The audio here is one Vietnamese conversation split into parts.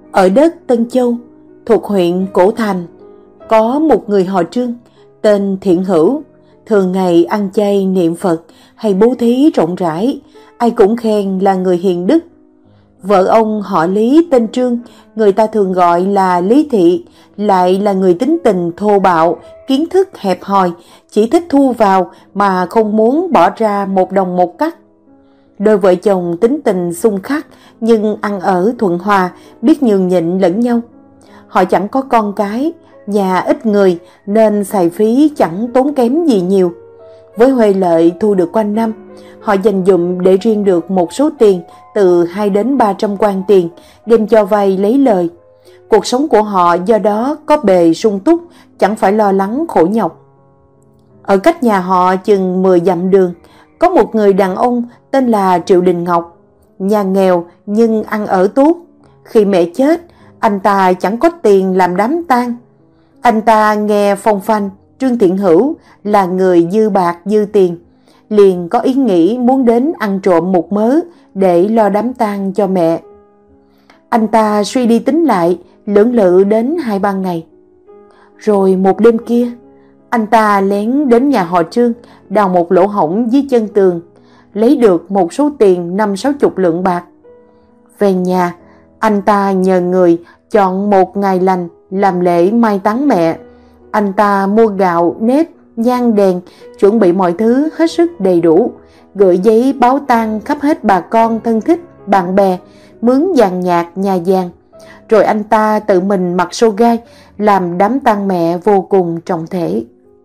Ở đất Tân Châu, thuộc huyện Cổ Thành, có một người họ Trương tên Thiện Hữu, thường ngày ăn chay niệm Phật hay bố thí rộng rãi, ai cũng khen là người hiền đức. Vợ ông họ Lý tên Trương, người ta thường gọi là Lý Thị, lại là người tính tình thô bạo, kiến thức hẹp hòi, chỉ thích thu vào mà không muốn bỏ ra một đồng một cắc. Đôi vợ chồng tính tình xung khắc nhưng ăn ở thuận hòa, biết nhường nhịn lẫn nhau. Họ chẳng có con cái, nhà ít người nên xài phí chẳng tốn kém gì nhiều. Với huê lợi thu được quanh năm, họ dành dụm để riêng được một số tiền từ 2 đến 300 quan tiền, đem cho vay lấy lời. Cuộc sống của họ do đó có bề sung túc, chẳng phải lo lắng khổ nhọc. Ở cách nhà họ chừng 10 dặm đường, có một người đàn ông tên là Triệu Đình Ngọc, nhà nghèo nhưng ăn ở tốt. Khi mẹ chết, anh ta chẳng có tiền làm đám tang. Anh ta nghe phong phanh Trương Thiện Hữu là người dư bạc dư tiền, liền có ý nghĩ muốn đến ăn trộm một mớ để lo đám tang cho mẹ. Anh ta suy đi tính lại, lưỡng lự đến 2-3 ngày. Rồi một đêm kia, anh ta lén đến nhà họ Trương, đào một lỗ hổng dưới chân tường, lấy được một số tiền 50-60 lượng bạc. Về nhà, anh ta nhờ người chọn một ngày lành làm lễ mai táng mẹ. Anh ta mua gạo, nếp, nhang đèn, chuẩn bị mọi thứ hết sức đầy đủ, gửi giấy báo tang khắp hết bà con thân thích, bạn bè, mướn dàn nhạc nhà giàn. Rồi anh ta tự mình mặc xô gai, làm đám tang mẹ vô cùng trọng thể.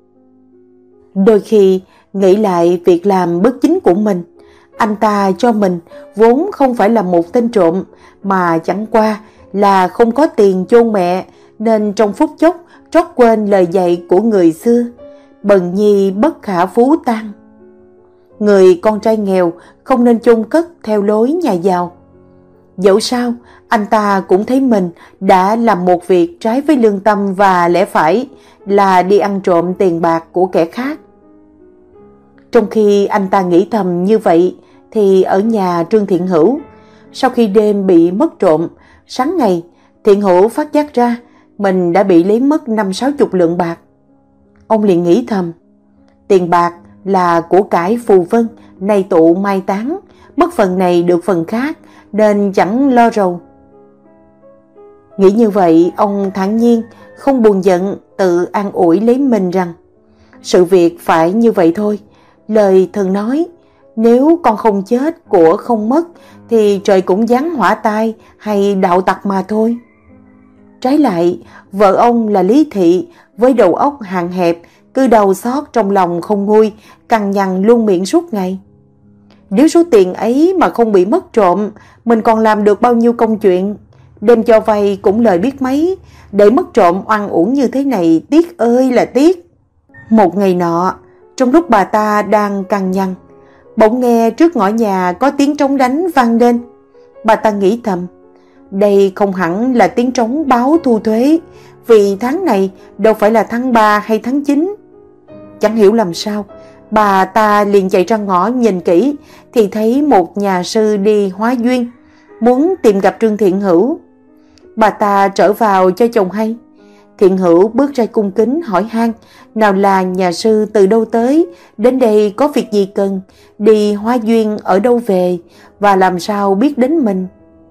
Đôi khi nghĩ lại việc làm bất chính của mình, anh ta cho mình vốn không phải là một tên trộm, mà chẳng qua là không có tiền chôn mẹ, nên trong phút chốc trót quên lời dạy của người xưa: bần nhi bất khả phú tang. Người con trai nghèo không nên chôn cất theo lối nhà giàu. Dẫu sao, anh ta cũng thấy mình đã làm một việc trái với lương tâm và lẽ phải, là đi ăn trộm tiền bạc của kẻ khác. Trong khi anh ta nghĩ thầm như vậy, thì ở nhà Trương Thiện Hữu, sau khi đêm bị mất trộm, sáng ngày Thiện Hữu phát giác ra mình đã bị lấy mất 50-60 lượng bạc. Ông liền nghĩ thầm: tiền bạc là của cải phù vân, nay tụ mai tán, mất phần này được phần khác, nên chẳng lo rầu. Nghĩ như vậy, ông thản nhiên, không buồn giận, tự an ủi lấy mình rằng sự việc phải như vậy thôi. Lời thường nói, nếu con không chết của không mất, thì trời cũng giáng hỏa tai hay đạo tặc mà thôi. Trái lại, vợ ông là Lý Thị, với đầu óc hạn hẹp, cứ đau xót trong lòng không nguôi, cằn nhằn luôn miệng suốt ngày. Nếu số tiền ấy mà không bị mất trộm, mình còn làm được bao nhiêu công chuyện. Đem cho vay cũng lời biết mấy, để mất trộm oan uổng như thế này, tiếc ơi là tiếc. Một ngày nọ, trong lúc bà ta đang cằn nhằn, bỗng nghe trước ngõ nhà có tiếng trống đánh vang lên. Bà ta nghĩ thầm, đây không hẳn là tiếng trống báo thu thuế, vì tháng này đâu phải là tháng 3 hay tháng 9. Chẳng hiểu làm sao, bà ta liền chạy ra ngõ nhìn kỹ, thì thấy một nhà sư đi hóa duyên, muốn tìm gặp Trương Thiện Hữu. Bà ta trở vào cho chồng hay. Thiện Hữu bước ra cung kính hỏi han, nào là nhà sư từ đâu tới, đến đây có việc gì cần, đi hóa duyên ở đâu về, và làm sao biết đến mình.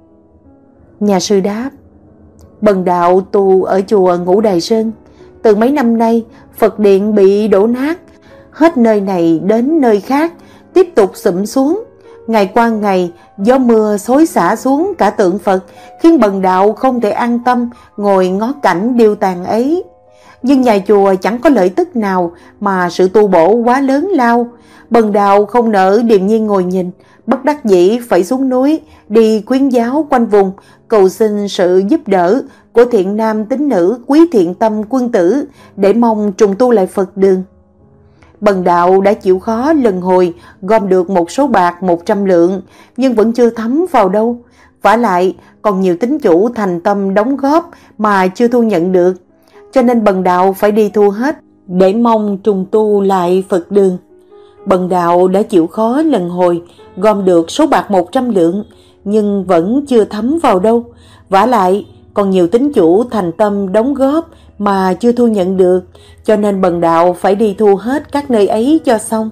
Nhà sư đáp, bần đạo tu ở chùa Ngũ Đài Sơn. Từ mấy năm nay, Phật điện bị đổ nát, hết nơi này đến nơi khác, tiếp tục sụm xuống. Ngày qua ngày, gió mưa xối xả xuống cả tượng Phật, khiến bần đạo không thể an tâm ngồi ngó cảnh điêu tàn ấy. Nhưng nhà chùa chẳng có lợi tức nào, mà sự tu bổ quá lớn lao. Bần đạo không nỡ điềm nhiên ngồi nhìn, bất đắc dĩ phải xuống núi, đi khuyến giáo quanh vùng, cầu xin sự giúp đỡ của thiện nam tín nữ quý thiện tâm quân tử, để mong trùng tu lại Phật đường. Bần đạo đã chịu khó lần hồi gom được một số bạc 100 lượng, nhưng vẫn chưa thấm vào đâu. Vả lại còn nhiều tín chủ thành tâm đóng góp mà chưa thu nhận được, cho nên bần đạo phải đi thu hết để mong trùng tu lại Phật đường. Bần đạo đã chịu khó lần hồi gom được số bạc 100 lượng, nhưng vẫn chưa thấm vào đâu. Vả lại còn nhiều tín chủ thành tâm đóng góp mà chưa thu nhận được, cho nên bần đạo phải đi thu hết các nơi ấy cho xong.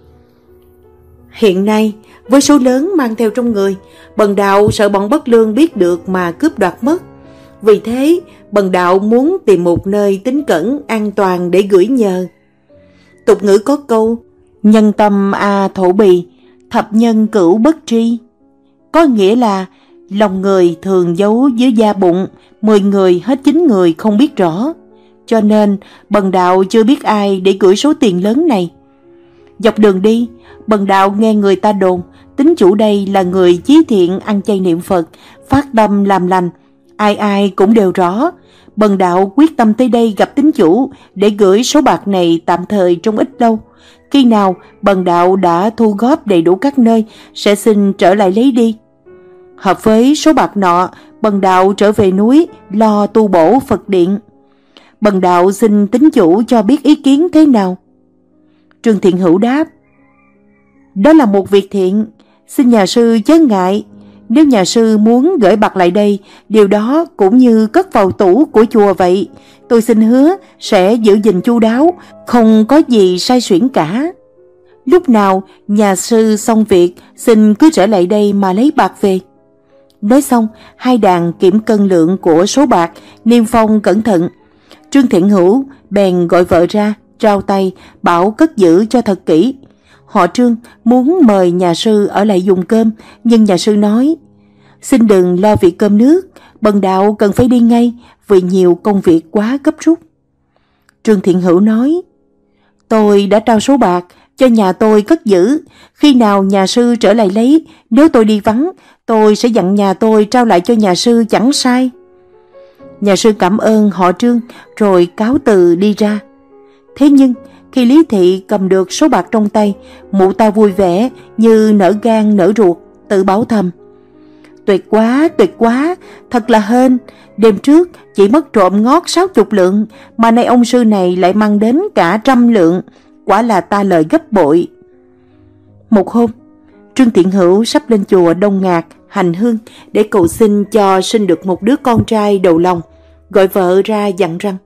Hiện nay, với số lớn mang theo trong người, bần đạo sợ bọn bất lương biết được mà cướp đoạt mất. Vì thế, bần đạo muốn tìm một nơi tín cẩn, an toàn để gửi nhờ. Tục ngữ có câu, nhân tâm a thổ bì, thập nhân cửu bất tri. Có nghĩa là lòng người thường giấu dưới da bụng, 10 người hết 9 người không biết rõ. Cho nên, bần đạo chưa biết ai để gửi số tiền lớn này. Dọc đường đi, bần đạo nghe người ta đồn, tín chủ đây là người chí thiện ăn chay niệm Phật, phát tâm làm lành. Ai ai cũng đều rõ. Bần đạo quyết tâm tới đây gặp tín chủ để gửi số bạc này tạm thời trong ít lâu. Khi nào bần đạo đã thu góp đầy đủ các nơi, sẽ xin trở lại lấy đi. Hợp với số bạc nọ, bần đạo trở về núi lo tu bổ Phật điện. Bần đạo xin tín chủ cho biết ý kiến thế nào. Trương Thiện Hữu đáp, đó là một việc thiện, xin nhà sư chớ ngại. Nếu nhà sư muốn gửi bạc lại đây, điều đó cũng như cất vào tủ của chùa vậy. Tôi xin hứa sẽ giữ gìn chu đáo, không có gì sai xuyển cả. Lúc nào nhà sư xong việc, xin cứ trở lại đây mà lấy bạc về. Nói xong, hai đàn kiểm cân lượng của số bạc, niêm phong cẩn thận. Trương Thiện Hữu bèn gọi vợ ra, trao tay, bảo cất giữ cho thật kỹ. Họ Trương muốn mời nhà sư ở lại dùng cơm, nhưng nhà sư nói, xin đừng lo việc cơm nước, bần đạo cần phải đi ngay vì nhiều công việc quá gấp rút. Trương Thiện Hữu nói, tôi đã trao số bạc cho nhà tôi cất giữ, khi nào nhà sư trở lại lấy, nếu tôi đi vắng, tôi sẽ dặn nhà tôi trao lại cho nhà sư chẳng sai. Nhà sư cảm ơn họ Trương rồi cáo từ đi ra. Thế nhưng khi Lý Thị cầm được số bạc trong tay, mụ ta vui vẻ như nở gan nở ruột, tự bảo thầm, tuyệt quá, thật là hên. Đêm trước chỉ mất trộm ngót 60 lượng, mà nay ông sư này lại mang đến cả 100 lượng, quả là ta lời gấp bội. Một hôm, Trương Thiện Hữu sắp lên chùa Đông Ngạc hành hương để cầu xin cho sinh được một đứa con trai đầu lòng, gọi vợ ra dặn rằng,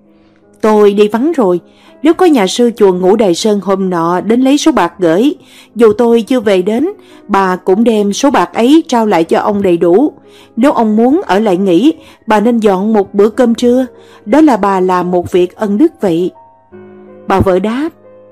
tôi đi vắng rồi, nếu có nhà sư chùa Ngũ Đài Sơn hôm nọ đến lấy số bạc gửi, dù tôi chưa về đến, bà cũng đem số bạc ấy trao lại cho ông đầy đủ. Nếu ông muốn ở lại nghỉ, bà nên dọn một bữa cơm trưa, đó là bà làm một việc ân đức vậy. Bà vợ đáp,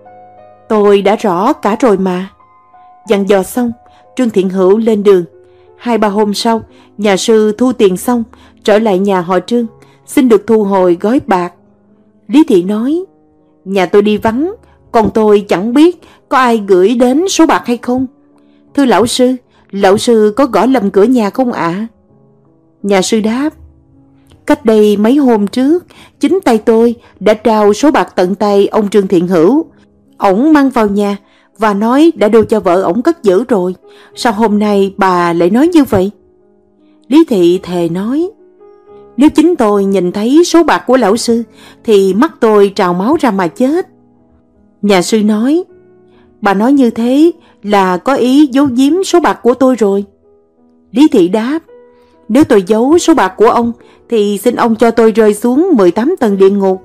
tôi đã rõ cả rồi mà. Dặn dò xong, Trương Thiện Hữu lên đường. 2-3 hôm sau, nhà sư thu tiền xong, trở lại nhà họ Trương, xin được thu hồi gói bạc. Lý Thị nói, nhà tôi đi vắng, còn tôi chẳng biết có ai gửi đến số bạc hay không. Thưa lão sư có gõ lầm cửa nhà không ạ? Nhà sư đáp, cách đây mấy hôm trước, chính tay tôi đã trao số bạc tận tay ông Trương Thiện Hữu. Ổng mang vào nhà và nói đã đưa cho vợ ổng cất giữ rồi. Sao hôm nay bà lại nói như vậy? Lý Thị thề nói, nếu chính tôi nhìn thấy số bạc của lão sư thì mắt tôi trào máu ra mà chết. Nhà sư nói, bà nói như thế là có ý giấu giếm số bạc của tôi rồi. Lý Thị đáp, nếu tôi giấu số bạc của ông thì xin ông cho tôi rơi xuống 18 tầng địa ngục.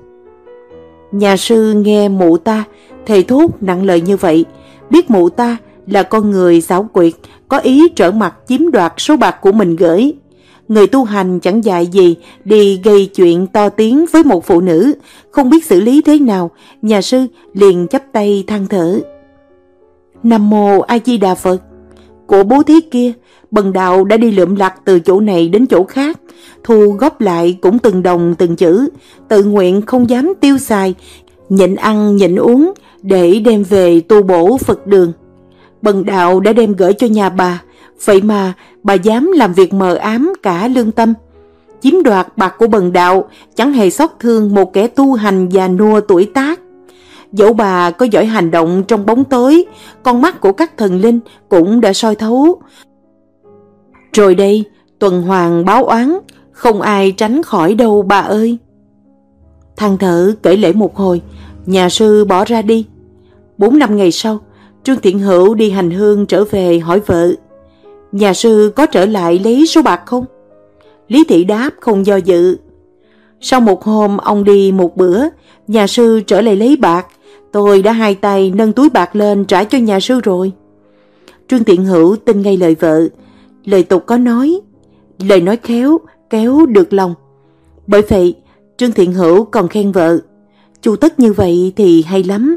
Nhà sư nghe mụ ta thề thốt nặng lời như vậy, biết mụ ta là con người xảo quyệt, có ý trở mặt chiếm đoạt số bạc của mình gửi. Người tu hành chẳng dạy gì đi gây chuyện to tiếng với một phụ nữ, không biết xử lý thế nào, nhà sư liền chắp tay than thở. Nam mô A Di Đà Phật. Của bố thí kia, bần đạo đã đi lượm lặt từ chỗ này đến chỗ khác, thu góp lại cũng từng đồng từng chữ, tự nguyện không dám tiêu xài, nhịn ăn nhịn uống để đem về tu bổ Phật đường. Bần đạo đã đem gửi cho nhà bà, vậy mà bà dám làm việc mờ ám cả lương tâm, chiếm đoạt bạc của bần đạo, chẳng hề xót thương một kẻ tu hành già nua tuổi tác. Dẫu bà có giỏi hành động trong bóng tối, con mắt của các thần linh cũng đã soi thấu. Rồi đây, tuần hoàn báo oán, không ai tránh khỏi đâu bà ơi. Than thở kể lễ một hồi, nhà sư bỏ ra đi. 4-5 ngày sau, Trương Thiện Hữu đi hành hương trở về hỏi vợ, nhà sư có trở lại lấy số bạc không? Lý Thị đáp không do dự. Sau một hôm ông đi một bữa, nhà sư trở lại lấy bạc. Tôi đã hai tay nâng túi bạc lên trả cho nhà sư rồi. Trương Thiện Hữu tin ngay lời vợ. Lời tục có nói, lời nói khéo, kéo được lòng. Bởi vậy, Trương Thiện Hữu còn khen vợ, chu tất như vậy thì hay lắm.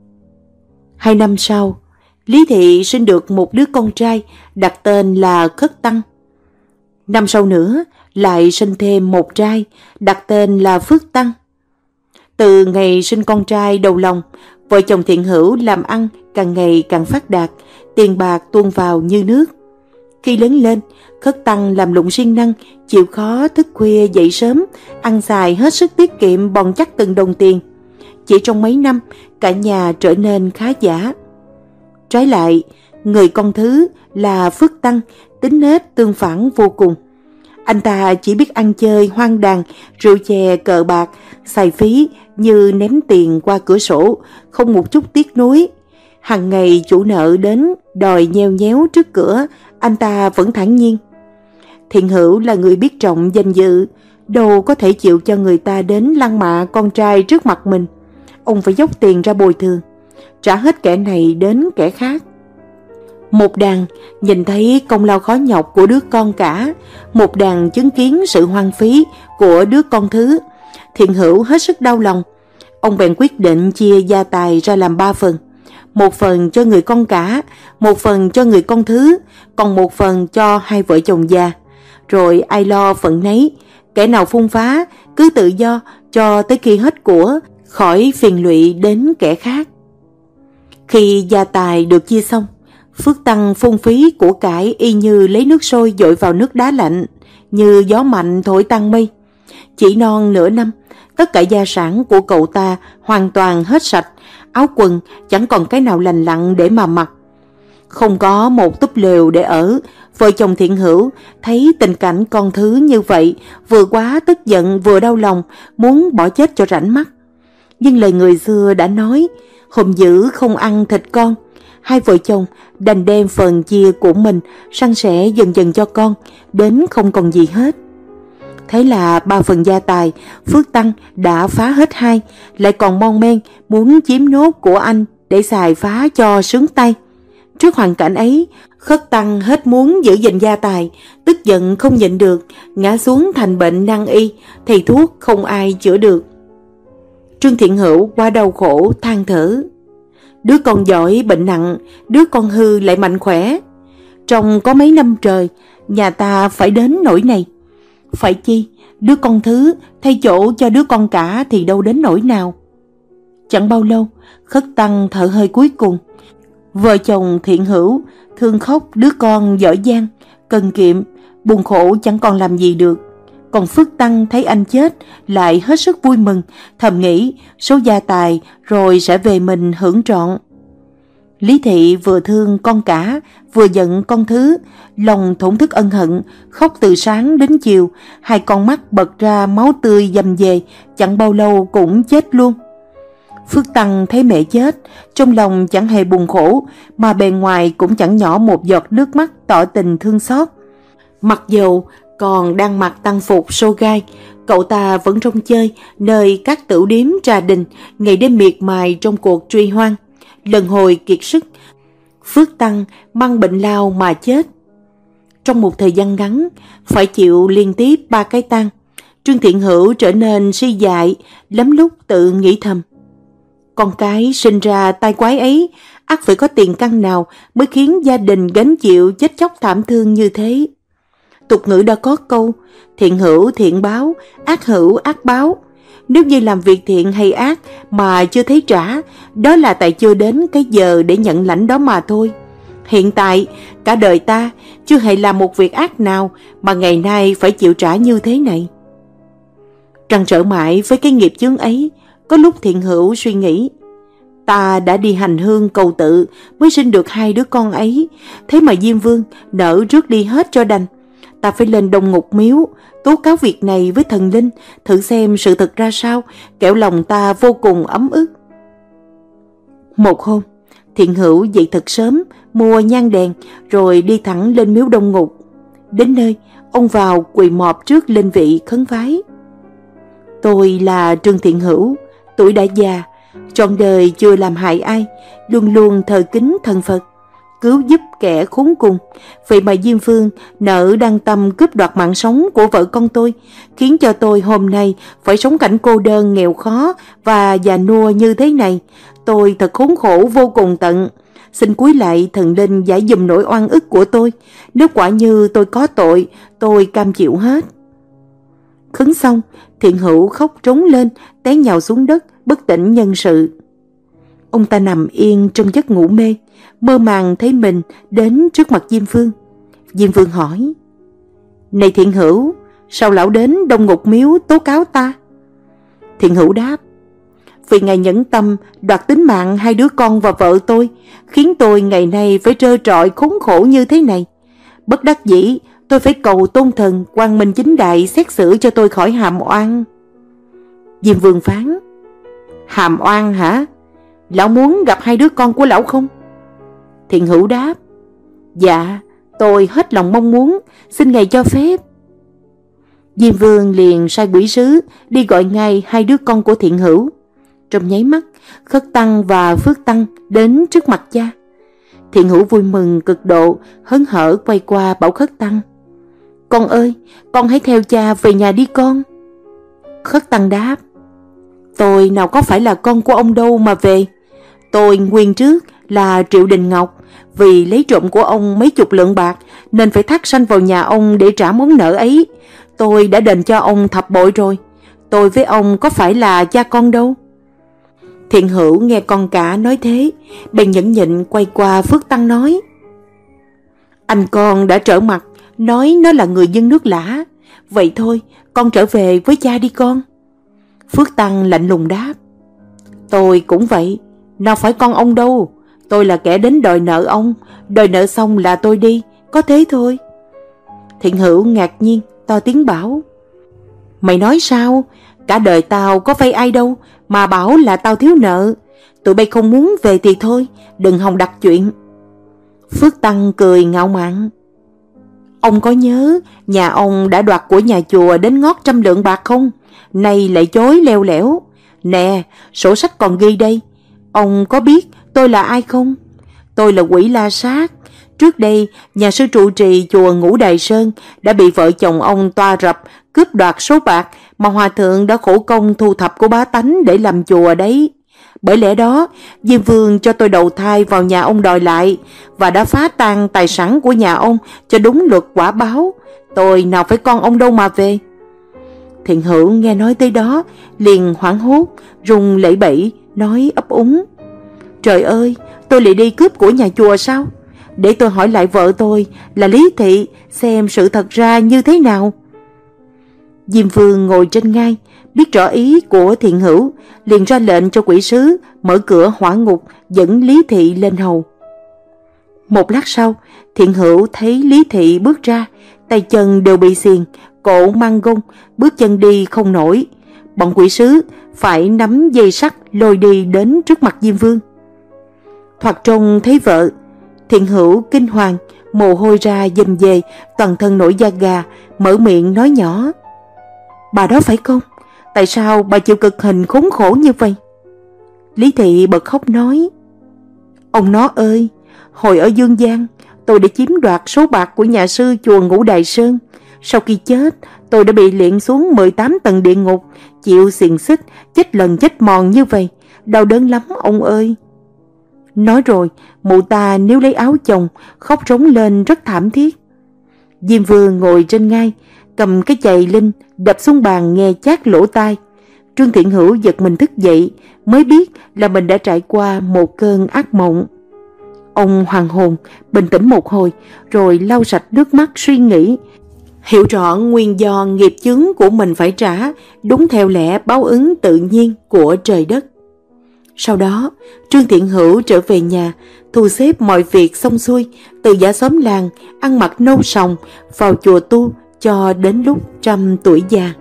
2 năm sau, Lý Thị sinh được một đứa con trai, đặt tên là Khất Tăng. Năm sau nữa, lại sinh thêm một trai, đặt tên là Phước Tăng. Từ ngày sinh con trai đầu lòng, vợ chồng Thiện Hữu làm ăn càng ngày càng phát đạt, tiền bạc tuôn vào như nước. Khi lớn lên, Khất Tăng làm lụng siêng năng, chịu khó thức khuya dậy sớm, ăn xài hết sức tiết kiệm, bòn chắc từng đồng tiền. Chỉ trong mấy năm, cả nhà trở nên khá giả. Trái lại, người con thứ là Phước Tăng tính nết tương phản vô cùng. Anh ta chỉ biết ăn chơi hoang đàn, rượu chè cờ bạc, xài phí như ném tiền qua cửa sổ, không một chút tiếc nuối. Hằng ngày chủ nợ đến đòi nheo nhéo trước cửa, anh ta vẫn thản nhiên. Thiện Hữu là người biết trọng danh dự, đâu có thể chịu cho người ta đến lăng mạ con trai trước mặt mình. Ông phải dốc tiền ra bồi thường, trả hết kẻ này đến kẻ khác. Một đàn nhìn thấy công lao khó nhọc của đứa con cả, một đàn chứng kiến sự hoang phí của đứa con thứ. Thiện Hữu hết sức đau lòng. Ông bèn quyết định chia gia tài ra làm 3 phần. Một phần cho người con cả, một phần cho người con thứ, còn một phần cho hai vợ chồng già. Rồi ai lo phận nấy, kẻ nào phung phá cứ tự do cho tới khi hết của, khỏi phiền lụy đến kẻ khác. Khi gia tài được chia xong, Phước Tăng phung phí của cải y như lấy nước sôi dội vào nước đá lạnh, như gió mạnh thổi tan mây. Chỉ non nửa năm, tất cả gia sản của cậu ta hoàn toàn hết sạch, áo quần chẳng còn cái nào lành lặn để mà mặc. Không có một túp lều để ở, vợ chồng Thiện Hữu thấy tình cảnh con thứ như vậy, vừa quá tức giận vừa đau lòng, muốn bỏ chết cho rảnh mắt. Nhưng lời người xưa đã nói, hùm dữ không ăn thịt con. Hai vợ chồng đành đem phần chia của mình san sẻ dần dần cho con, đến không còn gì hết. Thế là 3 phần gia tài, Phước Tăng đã phá hết 2, lại còn mon men muốn chiếm nốt của anh để xài phá cho sướng tay. Trước hoàn cảnh ấy, Khất Tăng hết muốn giữ gìn gia tài, tức giận không nhịn được, ngã xuống thành bệnh nan y, thầy thuốc không ai chữa được. Trương Thiện Hữu quá đau khổ than thở. Đứa con giỏi bệnh nặng, đứa con hư lại mạnh khỏe. Trong có mấy năm trời, nhà ta phải đến nỗi này. Phải chi, đứa con thứ thay chỗ cho đứa con cả thì đâu đến nỗi nào. Chẳng bao lâu, Khất Tăng thở hơi cuối cùng. Vợ chồng Thiện Hữu thương khóc đứa con giỏi giang, cần kiệm, buồn khổ chẳng còn làm gì được. Còn Phước Tăng thấy anh chết lại hết sức vui mừng, thầm nghĩ số gia tài rồi sẽ về mình hưởng trọn. Lý Thị vừa thương con cả, vừa giận con thứ, lòng thổn thức ân hận, khóc từ sáng đến chiều, hai con mắt bật ra máu tươi dầm về, chẳng bao lâu cũng chết luôn. Phước Tăng thấy mẹ chết, trong lòng chẳng hề buồn khổ, mà bề ngoài cũng chẳng nhỏ một giọt nước mắt tỏ tình thương xót. Mặc dầu còn đang mặc tăng phục sô gai, cậu ta vẫn rong chơi nơi các tửu điếm trà đình, ngày đêm miệt mài trong cuộc truy hoang. Lần hồi kiệt sức, Phước Tăng mang bệnh lao mà chết. Trong một thời gian ngắn, phải chịu liên tiếp 3 cái tang, Trương Thiện Hữu trở nên suy dại, lắm lúc tự nghĩ thầm. Con cái sinh ra tai quái ấy, ắt phải có tiền căn nào mới khiến gia đình gánh chịu chết chóc thảm thương như thế. Tục ngữ đã có câu, thiện hữu thiện báo, ác hữu ác báo. Nếu như làm việc thiện hay ác mà chưa thấy trả, đó là tại chưa đến cái giờ để nhận lãnh đó mà thôi. Hiện tại, cả đời ta chưa hề làm một việc ác nào mà ngày nay phải chịu trả như thế này. Trăn trở mãi với cái nghiệp chướng ấy, có lúc Thiện Hữu suy nghĩ, ta đã đi hành hương cầu tự mới sinh được 2 đứa con ấy, thế mà Diêm Vương nỡ rước đi hết cho đành. Ta phải lên Đông Ngục Miếu, tố cáo việc này với thần linh, thử xem sự thật ra sao, kẻo lòng ta vô cùng ấm ức. Một hôm, Thiện Hữu dậy thật sớm, mua nhang đèn, rồi đi thẳng lên miếu Đông Ngục. Đến nơi, Ông vào quỳ mọp trước linh vị khấn vái. Tôi là Trương Thiện Hữu, tuổi đã già, trọn đời chưa làm hại ai, luôn luôn thờ kính thần Phật, cứu giúp kẻ khốn cùng. Vậy mà Diêm Vương nỡ đăng tâm cướp đoạt mạng sống của vợ con tôi, khiến cho tôi hôm nay phải sống cảnh cô đơn nghèo khó và già nua như thế này. Tôi thật khốn khổ vô cùng tận. Xin cúi lại thần linh giải dùm nỗi oan ức của tôi. Nếu quả như tôi có tội, tôi cam chịu hết. Khấn xong, Thiện Hữu khóc trống lên, té nhào xuống đất, bất tỉnh nhân sự. Ông ta nằm yên trong giấc ngủ mê, mơ màng thấy mình đến trước mặt Diêm Vương. Diêm Vương hỏi: Này Thiện Hữu, sao lão đến Đông Ngục Miếu tố cáo ta? Thiện Hữu đáp: Vì ngài nhẫn tâm đoạt tính mạng hai đứa con và vợ tôi, khiến tôi ngày nay phải trơ trọi khốn khổ như thế này. Bất đắc dĩ, tôi phải cầu tôn thần quang minh chính đại xét xử cho tôi khỏi hàm oan. Diêm Vương phán: Hàm oan hả? Lão muốn gặp hai đứa con của lão không? Thiện Hữu đáp: Dạ, tôi hết lòng mong muốn, xin ngài cho phép. Diêm Vương liền sai quỷ sứ đi gọi ngay hai đứa con của Thiện Hữu. Trong nháy mắt, Khất Tăng và Phước Tăng đến trước mặt cha. Thiện Hữu vui mừng cực độ, hớn hở quay qua bảo Khất Tăng: Con ơi, con hãy theo cha về nhà đi con. Khất Tăng đáp: Tôi nào có phải là con của ông đâu mà về. Tôi nguyên trước là Triệu Đình Ngọc, vì lấy trộm của ông mấy chục lượng bạc nên phải thác sanh vào nhà ông để trả món nợ ấy. Tôi đã đền cho ông thập bội rồi. Tôi với ông có phải là cha con đâu. Thiện Hữu nghe con cả nói thế, bèn nhẫn nhịn quay qua Phước Tăng nói: Anh con đã trở mặt, nói nó là người dân nước lã. Vậy thôi, con trở về với cha đi con. Phước Tăng lạnh lùng đáp: Tôi cũng vậy, nào phải con ông đâu. Tôi là kẻ đến đòi nợ ông, đòi nợ xong là tôi đi, có thế thôi. Thiện Hữu ngạc nhiên, to tiếng bảo: Mày nói sao? Cả đời tao có vay ai đâu mà bảo là tao thiếu nợ. Tụi bay không muốn về thì thôi, đừng hòng đặt chuyện. Phước Tăng cười ngạo mạn: Ông có nhớ nhà ông đã đoạt của nhà chùa đến ngót 100 lượng bạc không? Nay lại chối leo lẻo. Nè, sổ sách còn ghi đây. Ông có biết tôi là ai không? Tôi là Quỷ La Sát. Trước đây, nhà sư trụ trì chùa Ngũ Đài Sơn đã bị vợ chồng ông toa rập, cướp đoạt số bạc mà hòa thượng đã khổ công thu thập của bá tánh để làm chùa đấy. Bởi lẽ đó, Diêm Vương cho tôi đầu thai vào nhà ông đòi lại và đã phá tan tài sản của nhà ông cho đúng luật quả báo. Tôi nào phải con ông đâu mà về. Thiện Hữu nghe nói tới đó liền hoảng hốt, run lẩy bẩy, nói ấp úng: Trời ơi, tôi lại đi cướp của nhà chùa sao? Để tôi hỏi lại vợ tôi là Lý Thị xem sự thật ra như thế nào. Diêm Vương ngồi trên ngai, biết rõ ý của Thiện Hữu, liền ra lệnh cho quỷ sứ mở cửa hỏa ngục dẫn Lý Thị lên hầu. Một lát sau, Thiện Hữu thấy Lý Thị bước ra, tay chân đều bị xiềng, cổ mang gông, bước chân đi không nổi. Bọn quỷ sứ phải nắm dây sắt lôi đi đến trước mặt Diêm Vương. Thoạt trông thấy vợ, Thiện Hữu kinh hoàng, mồ hôi ra dầm về, toàn thân nổi da gà, mở miệng nói nhỏ: Bà đó phải không? Tại sao bà chịu cực hình khốn khổ như vậy? Lý Thị bật khóc nói: Ông nó ơi, hồi ở Dương Gian, tôi đã chiếm đoạt số bạc của nhà sư chùa Ngũ Đài Sơn. Sau khi chết, tôi đã bị liệng xuống 18 tầng địa ngục, chịu xiềng xích, chết lần chết mòn như vậy, đau đớn lắm ông ơi. Nói rồi, mụ ta níu lấy áo chồng, khóc rống lên rất thảm thiết. Diêm Vương ngồi trên ngai, cầm cái chày linh đập xuống bàn nghe chát lỗ tai. Trương Thiện Hữu giật mình thức dậy, mới biết là mình đã trải qua một cơn ác mộng. Ông hoàn hồn, bình tĩnh một hồi, rồi lau sạch nước mắt suy nghĩ, hiểu rõ nguyên do nghiệp chướng của mình phải trả, đúng theo lẽ báo ứng tự nhiên của trời đất. Sau đó, Trương Thiện Hữu trở về nhà, thu xếp mọi việc xong xuôi, từ giả xóm làng, ăn mặc nâu sòng, vào chùa tu cho đến lúc 100 tuổi già.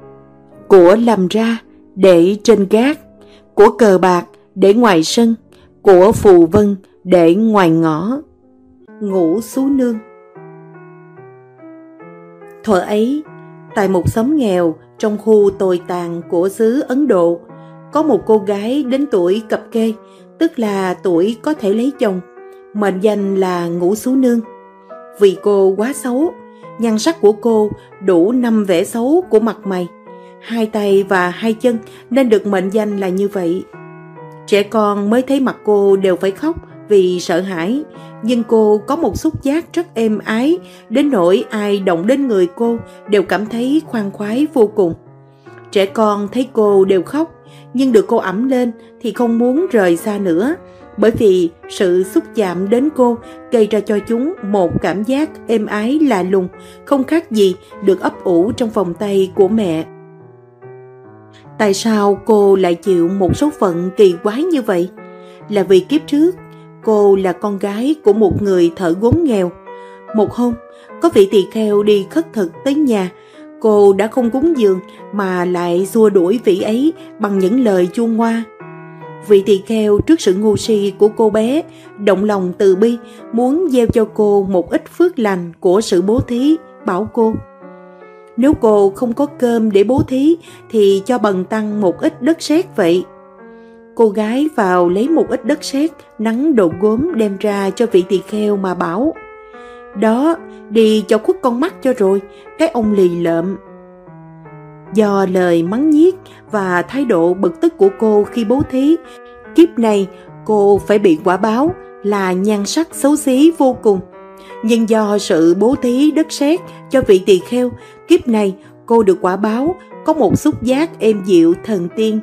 Của làm ra để trên gác, của cờ bạc để ngoài sân, của phù vân để ngoài ngõ. Ngũ Xú Nương. Thuở ấy, tại một xóm nghèo trong khu tồi tàn của xứ Ấn Độ, có một cô gái đến tuổi cập kê, tức là tuổi có thể lấy chồng, mệnh danh là Ngũ Xú Nương. Vì cô quá xấu, nhan sắc của cô đủ 5 vẻ xấu của mặt mày, 2 tay và 2 chân nên được mệnh danh là như vậy. Trẻ con mới thấy mặt cô đều phải khóc vì sợ hãi, nhưng cô có một xúc giác rất êm ái, đến nỗi ai động đến người cô đều cảm thấy khoan khoái vô cùng. Trẻ con thấy cô đều khóc, nhưng được cô ẵm lên thì không muốn rời xa nữa, bởi vì sự xúc chạm đến cô gây ra cho chúng một cảm giác êm ái lạ lùng, không khác gì được ấp ủ trong vòng tay của mẹ. Tại sao cô lại chịu một số phận kỳ quái như vậy? Là vì kiếp trước, cô là con gái của một người thợ gốm nghèo. Một hôm, có vị tỳ kheo đi khất thực tới nhà. Cô đã không cúng dường mà lại xua đuổi vị ấy bằng những lời chua ngoa. Vị tỳ kheo trước sự ngu si của cô bé, động lòng từ bi, muốn gieo cho cô một ít phước lành của sự bố thí, bảo cô: nếu cô không có cơm để bố thí thì cho bần tăng một ít đất sét vậy. Cô gái vào lấy một ít đất sét, nắn đồ gốm đem ra cho vị tỳ kheo mà bảo: đó, đi cho khuất con mắt cho rồi, cái ông lì lợm. Do lời mắng nhiếc và thái độ bực tức của cô khi bố thí, kiếp này cô phải bị quả báo là nhan sắc xấu xí vô cùng. Nhưng do sự bố thí đất sét cho vị tỳ kheo, kiếp này cô được quả báo có một xúc giác êm dịu thần tiên.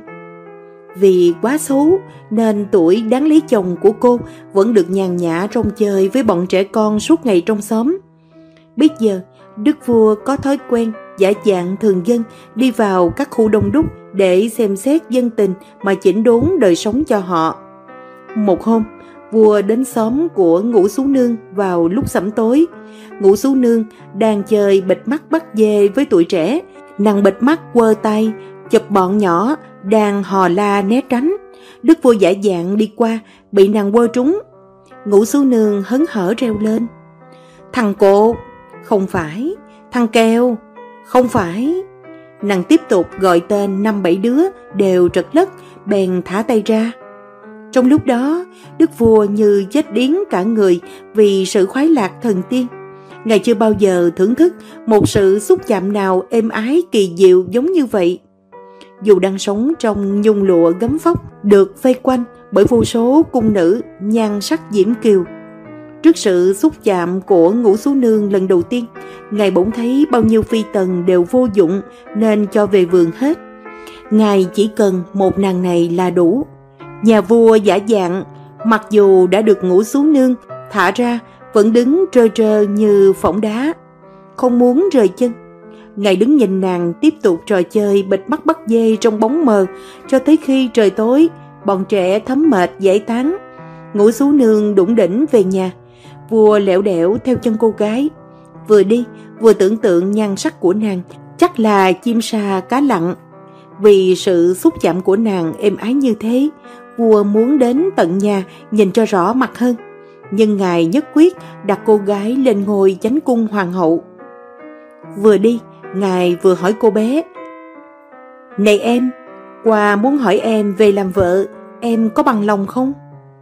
Vì quá xấu nên tuổi đáng lấy chồng của cô vẫn được nhàn nhã rong chơi với bọn trẻ con suốt ngày trong xóm. Bây giờ, đức vua có thói quen giả dạng thường dân đi vào các khu đông đúc để xem xét dân tình mà chỉnh đốn đời sống cho họ. Một hôm, vua đến xóm của Ngũ Xú Nương vào lúc sẩm tối. Ngũ Xú Nương đang chơi bịt mắt bắt dê với tụi trẻ. Nàng bịt mắt quơ tay chụp bọn nhỏ đang hò la né tránh. Đức vua giả dạng đi qua bị nàng quơ trúng. Ngũ Xú Nương hớn hở reo lên: thằng cột, không phải. Thằng kèo, không phải. Nàng tiếp tục gọi tên 5-7 đứa đều trật lất, bèn thả tay ra. Trong lúc đó, đức vua như chết điếng cả người vì sự khoái lạc thần tiên. Ngài chưa bao giờ thưởng thức một sự xúc chạm nào êm ái kỳ diệu giống như vậy. Dù đang sống trong nhung lụa gấm vóc, được vây quanh bởi vô số cung nữ nhan sắc diễm kiều, trước sự xúc chạm của Ngũ Xú Nương lần đầu tiên, Ngài bỗng thấy bao nhiêu phi tần đều vô dụng nên cho về vườn hết. Ngài chỉ cần một nàng này là đủ. Nhà vua giả dạng, mặc dù đã được Ngũ Xú Nương thả ra, vẫn đứng trơ trơ như phỏng đá, không muốn rời chân. Ngài đứng nhìn nàng tiếp tục trò chơi bịt mắt bắt dê trong bóng mờ cho tới khi trời tối, bọn trẻ thấm mệt giải tán. Ngũ Xú Nương đủng đỉnh về nhà. Vua lẻo đẻo theo chân cô gái, vừa đi vừa tưởng tượng nhan sắc của nàng chắc là chim sa cá lặn. Vì sự xúc chạm của nàng êm ái như thế, vua muốn đến tận nhà nhìn cho rõ mặt hơn. Nhưng ngài nhất quyết đặt cô gái lên ngôi chánh cung hoàng hậu. Vừa đi, ngài vừa hỏi cô bé: này em, qua muốn hỏi em về làm vợ, em có bằng lòng không?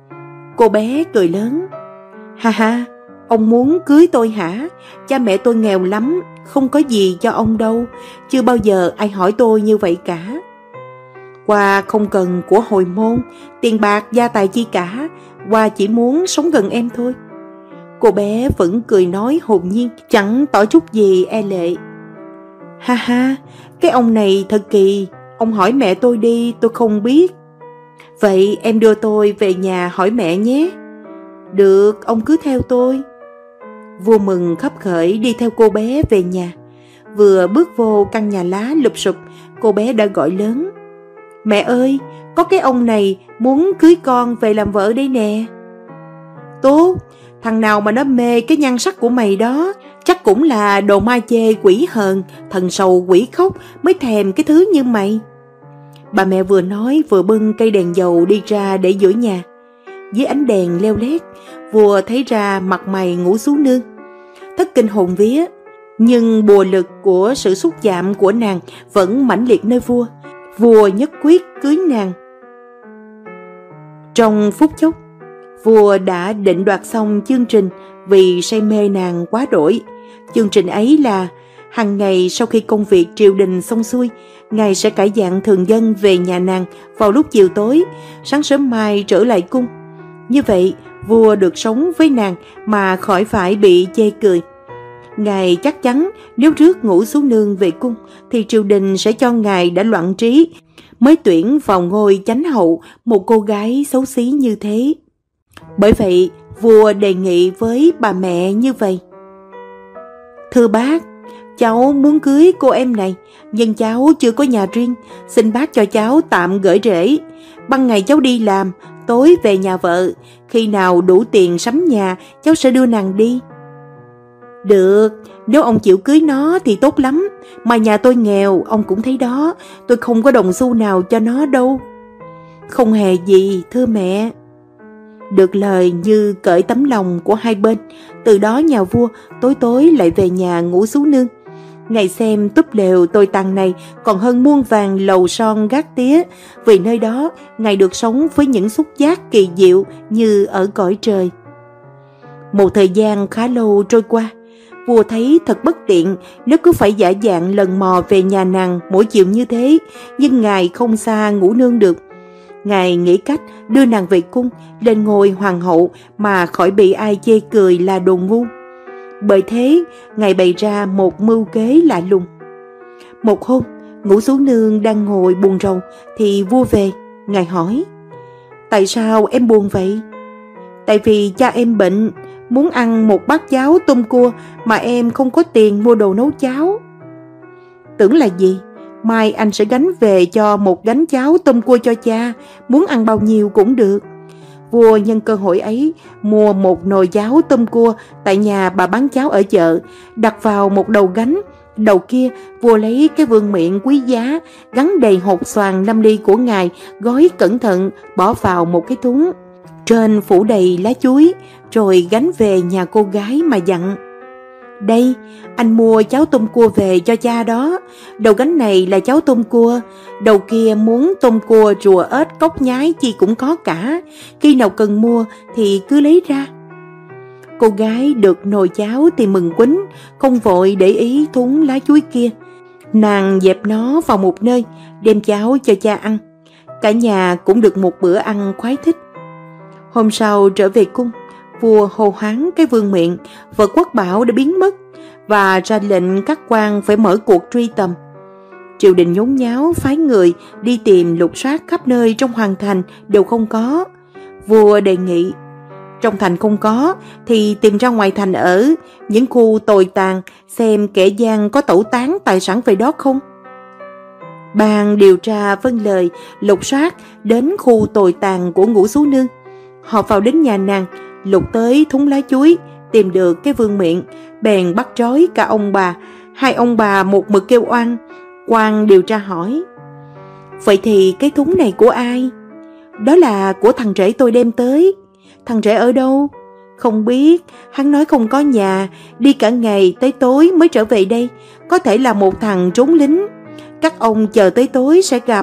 Cô bé cười lớn: ha ha, ông muốn cưới tôi hả? Cha mẹ tôi nghèo lắm, không có gì cho ông đâu, chưa bao giờ ai hỏi tôi như vậy cả. Qua không cần của hồi môn, tiền bạc gia tài chi cả, Qua chỉ muốn sống gần em thôi. Cô bé vẫn cười nói hồn nhiên, chẳng tỏ chút gì e lệ. Ha ha, cái ông này thật kỳ, ông hỏi mẹ tôi đi, tôi không biết. Vậy em đưa tôi về nhà hỏi mẹ nhé. Được, ông cứ theo tôi. Vua mừng khấp khởi đi theo cô bé về nhà. Vừa bước vô căn nhà lá lụp xụp, cô bé đã gọi lớn: mẹ ơi, có cái ông này muốn cưới con về làm vợ đây nè. Tốt, thằng nào mà nó mê cái nhan sắc của mày đó, chắc cũng là đồ ma chê quỷ hờn, thần sầu quỷ khóc mới thèm cái thứ như mày. Bà mẹ vừa nói vừa bưng cây đèn dầu đi ra để giữa nhà. Dưới ánh đèn leo lét, vua thấy ra mặt mày Ngũ Xú Nương. Thất kinh hồn vía, Nhưng bùa lực của sự xúc chạm của nàng vẫn mãnh liệt nơi vua. Vua nhất quyết cưới nàng. Trong phút chốc, vua đã định đoạt xong chương trình vì say mê nàng quá đổi. Chương trình ấy là hàng ngày sau khi công việc triều đình xong xuôi, ngài sẽ cải dạng thường dân về nhà nàng vào lúc chiều tối, sáng sớm mai trở lại cung. Như vậy, vua được sống với nàng mà khỏi phải bị chê cười. Ngài chắc chắn nếu rước Ngũ Sú Nương về cung thì triều đình sẽ cho ngài đã loạn trí, mới tuyển vào ngôi chánh hậu một cô gái xấu xí như thế. Bởi vậy, vua đề nghị với bà mẹ như vậy: "Thưa bác, cháu muốn cưới cô em này, nhưng cháu chưa có nhà riêng, xin bác cho cháu tạm gửi rễ. Ban ngày cháu đi làm, tối về nhà vợ, khi nào đủ tiền sắm nhà, cháu sẽ đưa nàng đi." "Được, nếu ông chịu cưới nó thì tốt lắm, mà nhà tôi nghèo, ông cũng thấy đó, tôi không có đồng xu nào cho nó đâu." "Không hề gì, thưa mẹ." Được lời như cởi tấm lòng của hai bên. Từ đó nhà vua tối tối lại về nhà Ngũ Sú Nương. Ngài xem túp lều tồi tàn này còn hơn muôn vàng lầu son gác tía, vì nơi đó ngài được sống với những xúc giác kỳ diệu như ở cõi trời. Một thời gian khá lâu trôi qua, vua thấy thật bất tiện nếu cứ phải giả dạng lần mò về nhà nàng mỗi chiều như thế, nhưng ngài không xa Ngũ Nương được. Ngài nghĩ cách đưa nàng về cung, lên ngôi hoàng hậu mà khỏi bị ai chê cười là đồ ngu. Bởi thế, ngài bày ra một mưu kế lạ lùng. Một hôm, Ngũ Sú Nương đang ngồi buồn rầu thì vua về. Ngài hỏi: "Tại sao em buồn vậy?" "Tại vì cha em bệnh, muốn ăn một bát cháo tôm cua mà em không có tiền mua đồ nấu cháo." "Tưởng là gì? Mai anh sẽ gánh về cho một gánh cháo tôm cua cho cha, muốn ăn bao nhiêu cũng được." Vua nhân cơ hội ấy mua một nồi cháo tôm cua tại nhà bà bán cháo ở chợ, đặt vào một đầu gánh. Đầu kia, vua lấy cái vương miện quý giá gắn đầy hột xoàn 5 ly của ngài, gói cẩn thận bỏ vào một cái thúng, trên phủ đầy lá chuối, rồi gánh về nhà cô gái mà dặn: "Đây, anh mua cháo tôm cua về cho cha đó. Đầu gánh này là cháo tôm cua, đầu kia muốn tôm cua, rùa, ếch, cóc nhái chi cũng có cả. Khi nào cần mua thì cứ lấy ra." Cô gái được nồi cháo thì mừng quýnh, không vội để ý thúng lá chuối kia. Nàng dẹp nó vào một nơi, đem cháo cho cha ăn. Cả nhà cũng được một bữa ăn khoái thích. Hôm sau trở về cung, vua hô hoán cái vương miện, vật quốc bảo đã biến mất, và ra lệnh các quan phải mở cuộc truy tầm. Triều đình nhốn nháo phái người đi tìm lục soát khắp nơi trong hoàng thành đều không có. Vua đề nghị: "Trong thành không có thì tìm ra ngoài thành, ở những khu tồi tàn, xem kẻ gian có tẩu tán tài sản về đó không." Ban điều tra vâng lời, lục soát đến khu tồi tàn của Ngũ Sú Nương. Họ vào đến nhà nàng, lục tới thúng lá chuối, tìm được cái vương miện, bèn bắt trói cả ông bà. Hai ông bà một mực kêu oan. Quan điều tra hỏi: "Vậy thì cái thúng này của ai?" "Đó là của thằng rể tôi đem tới." "Thằng rể ở đâu?" "Không biết, hắn nói không có nhà, đi cả ngày tới tối mới trở về đây, có thể là một thằng trốn lính. Các ông chờ tới tối sẽ gặp."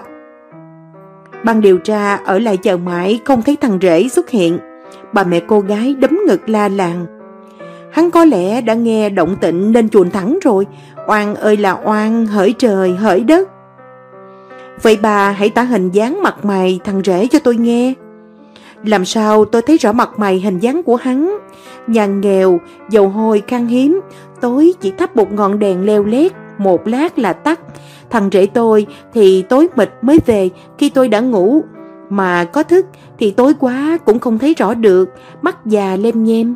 Ban điều tra ở lại chờ mãi không thấy thằng rể xuất hiện. Bà mẹ cô gái đấm ngực la làng: "Hắn có lẽ đã nghe động tĩnh nên chuồn thẳng rồi, oan ơi là oan, hỡi trời hỡi đất." "Vậy bà hãy tả hình dáng mặt mày thằng rể cho tôi nghe." "Làm sao tôi thấy rõ mặt mày hình dáng của hắn? Nhà nghèo, dầu hôi khan hiếm, tối chỉ thắp một ngọn đèn leo lét, một lát là tắt. Thằng rể tôi thì tối mịt mới về khi tôi đã ngủ, mà có thức thì tối quá cũng không thấy rõ được, mắt già lem nhem."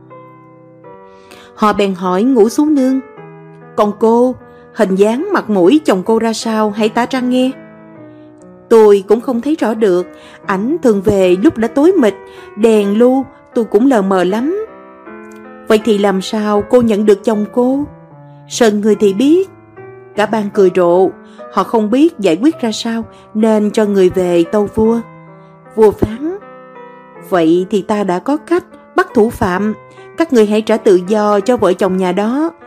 Họ bèn hỏi Ngũ Sú Nương: "Còn cô, hình dáng mặt mũi chồng cô ra sao, hãy tả ra nghe." "Tôi cũng không thấy rõ được, ảnh thường về lúc đã tối mịt, đèn lu tôi cũng lờ mờ lắm." "Vậy thì làm sao cô nhận được chồng cô?" "Sờn người thì biết." Cả ban cười rộ, họ không biết giải quyết ra sao nên cho người về tâu vua. Vua phán: "Vậy thì ta đã có cách bắt thủ phạm, các người hãy trả tự do cho vợ chồng nhà đó."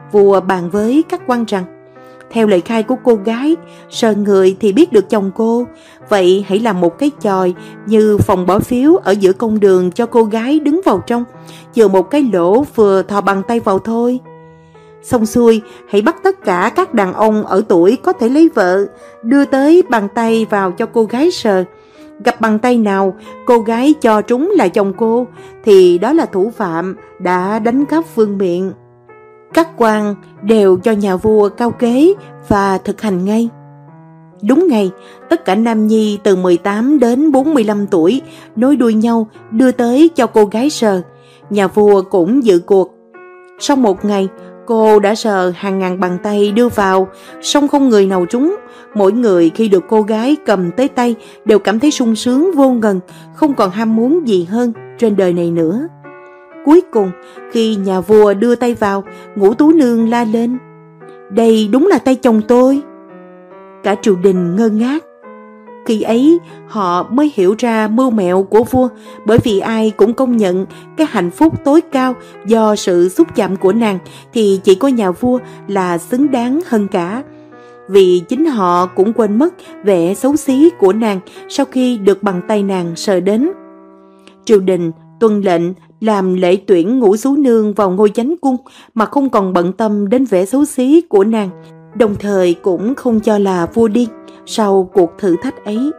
vua bàn với các quan rằng: theo lời khai của cô gái, sờ người thì biết được chồng cô, vậy hãy làm một cái chòi như phòng bỏ phiếu ở giữa công đường cho cô gái đứng vào trong, chừa một cái lỗ vừa thò bàn tay vào thôi. Xong xuôi, hãy bắt tất cả các đàn ông ở tuổi có thể lấy vợ, đưa tới bàn tay vào cho cô gái sờ. Gặp bàn tay nào cô gái cho trúng là chồng cô, thì đó là thủ phạm đã đánh cắp vương miện. Các quan đều cho nhà vua cao kế và thực hành ngay. Đúng ngày, tất cả nam nhi từ 18 đến 45 tuổi nối đuôi nhau đưa tới cho cô gái sờ. Nhà vua cũng dự cuộc. Sau một ngày, cô đã sờ hàng ngàn bàn tay đưa vào, song không người nào trúng. Mỗi người khi được cô gái cầm tới tay đều cảm thấy sung sướng vô ngần, không còn ham muốn gì hơn trên đời này nữa. Cuối cùng, khi nhà vua đưa tay vào, Ngũ Tú Nương la lên: đây đúng là tay chồng tôi. Cả triều đình ngơ ngác. Khi ấy, họ mới hiểu ra mưu mẹo của vua, bởi vì ai cũng công nhận cái hạnh phúc tối cao do sự xúc chạm của nàng thì chỉ có nhà vua là xứng đáng hơn cả. Vì chính họ cũng quên mất vẻ xấu xí của nàng sau khi được bàn tay nàng sờ đến. Triều đình tuân lệnh làm lễ tuyển Ngũ Tú Nương vào ngôi chánh cung mà không còn bận tâm đến vẻ xấu xí của nàng, đồng thời cũng không cho là vua điên sau cuộc thử thách ấy.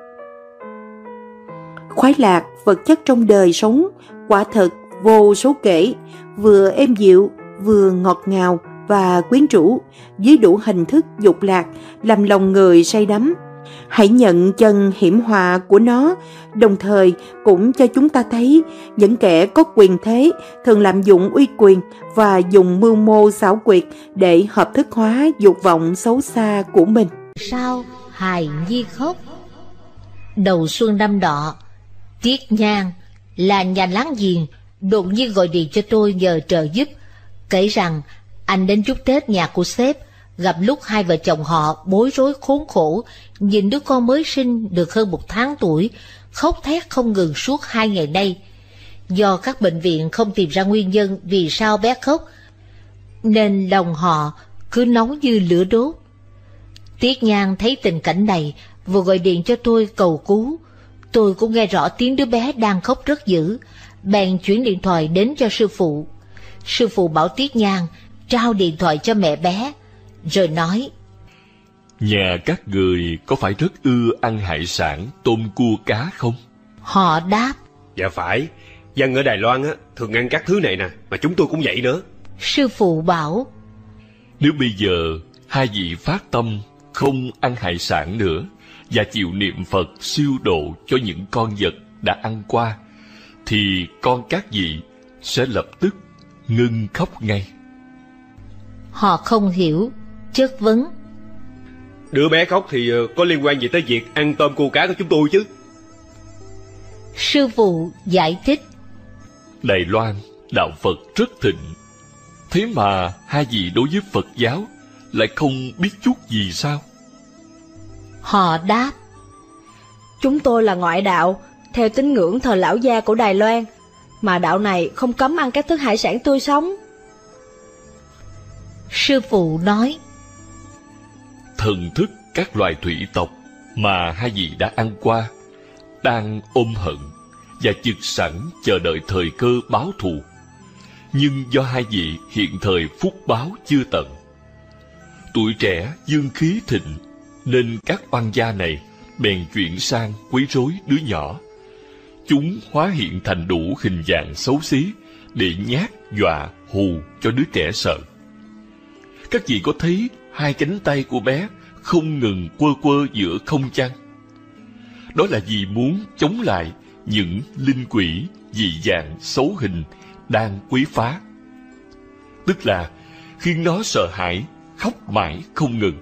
Khoái lạc vật chất trong đời sống quả thật vô số kể, vừa êm dịu, vừa ngọt ngào và quyến rũ, dưới đủ hình thức dục lạc, làm lòng người say đắm. Hãy nhận chân hiểm họa của nó, đồng thời cũng cho chúng ta thấy những kẻ có quyền thế thường lạm dụng uy quyền và dùng mưu mô xảo quyệt để hợp thức hóa dục vọng xấu xa của mình. Sao hài nhi khóc? Đầu xuân năm nọ, Tiết Nhan là nhà láng giềng đột nhiên gọi điện cho tôi nhờ trợ giúp, kể rằng anh đến chúc Tết nhà của sếp, gặp lúc hai vợ chồng họ bối rối khốn khổ, nhìn đứa con mới sinh được hơn 1 tháng tuổi, khóc thét không ngừng suốt 2 ngày nay. Do các bệnh viện không tìm ra nguyên nhân vì sao bé khóc, nên lòng họ cứ nóng như lửa đốt. Tiết Nhan thấy tình cảnh này, vừa gọi điện cho tôi cầu cứu. Tôi cũng nghe rõ tiếng đứa bé đang khóc rất dữ, bèn chuyển điện thoại đến cho sư phụ. Sư phụ bảo Tiết Nhan trao điện thoại cho mẹ bé, rồi nói: nhà các người có phải rất ưa ăn hải sản, tôm cua cá không? Họ đáp: dạ phải, dân ở Đài Loan á thường ăn các thứ này nè, mà chúng tôi cũng vậy nữa. Sư phụ bảo: nếu bây giờ hai vị phát tâm không ăn hải sản nữa và chịu niệm Phật siêu độ cho những con vật đã ăn qua, thì con các vị sẽ lập tức ngưng khóc ngay. Họ không hiểu, chất vấn: đứa bé khóc thì có liên quan gì tới việc ăn tôm cua cá của chúng tôi chứ? Sư phụ giải thích: Đài Loan đạo Phật rất thịnh, thế mà hai vị đối với Phật giáo lại không biết chút gì sao? Họ đáp: chúng tôi là ngoại đạo, theo tín ngưỡng thờ lão gia của Đài Loan, mà đạo này không cấm ăn các thức hải sản tươi sống. Sư phụ nói: thần thức các loài thủy tộc mà hai vị đã ăn qua đang ôm hận và trực sẵn chờ đợi thời cơ báo thù, nhưng do hai vị hiện thời phúc báo chưa tận, tuổi trẻ dương khí thịnh, nên các oan gia này bèn chuyển sang quấy rối đứa nhỏ. Chúng hóa hiện thành đủ hình dạng xấu xí để nhát dọa hù cho đứa trẻ sợ. Các vị có thấy hai cánh tay của bé không ngừng quơ quơ giữa không chăng? Đó là vì muốn chống lại những linh quỷ dị dạng xấu hình đang quấy phá, tức là khiến nó sợ hãi, khóc mãi không ngừng.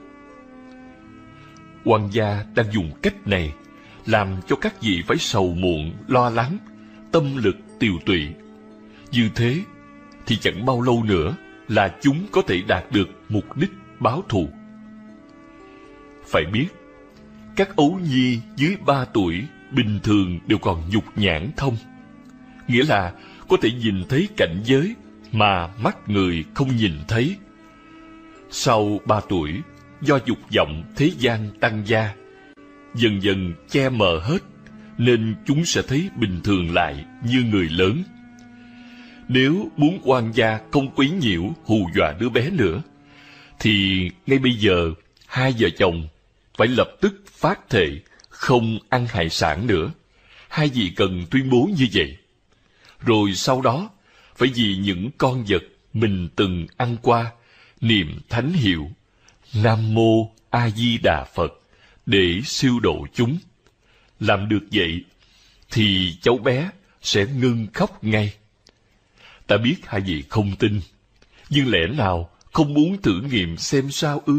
Oan gia đang dùng cách này làm cho các vị phải sầu muộn, lo lắng, tâm lực tiều tụy. Như thế thì chẳng bao lâu nữa là chúng có thể đạt được mục đích báo thù. Phải biết, các ấu nhi dưới 3 tuổi bình thường đều còn nhục nhãn thông, nghĩa là có thể nhìn thấy cảnh giới mà mắt người không nhìn thấy. Sau 3 tuổi, do dục vọng thế gian tăng gia, dần dần che mờ hết, nên chúng sẽ thấy bình thường lại như người lớn. Nếu muốn oan gia không quấy nhiễu hù dọa đứa bé nữa, thì ngay bây giờ hai vợ chồng phải lập tức phát thệ không ăn hải sản nữa. Hai vị cần tuyên bố như vậy. Rồi sau đó phải vì những con vật mình từng ăn qua niệm thánh hiệu Nam Mô A Di Đà Phật để siêu độ chúng. Làm được vậy thì cháu bé sẽ ngưng khóc ngay. Ta biết hai vị không tin, nhưng lẽ nào không muốn thử nghiệm xem sao ư?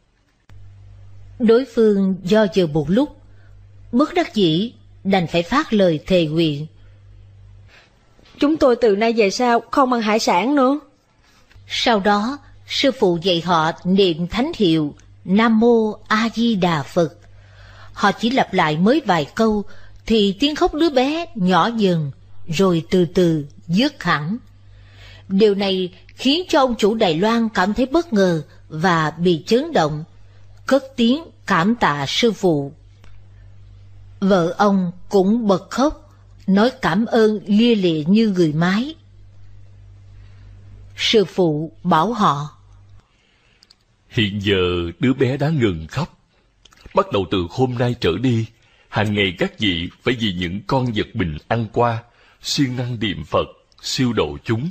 Đối phương do dự một lúc, bất đắc dĩ đành phải phát lời thề nguyện. Chúng tôi từ nay về sau không ăn hải sản nữa. Sau đó, sư phụ dạy họ niệm thánh hiệu Nam Mô A Di Đà Phật. Họ chỉ lặp lại mới vài câu thì tiếng khóc đứa bé nhỏ dần, rồi từ từ dứt hẳn. Điều này khiến cho ông chủ Đài Loan cảm thấy bất ngờ và bị chấn động, cất tiếng cảm tạ sư phụ. Vợ ông cũng bật khóc, nói cảm ơn lia lịa như người mái. Sư phụ bảo họ: Hiện giờ đứa bé đã ngừng khóc. Bắt đầu từ hôm nay trở đi, hàng ngày các vị phải vì những con vật mình ăn qua, siêng năng niệm Phật, siêu độ chúng.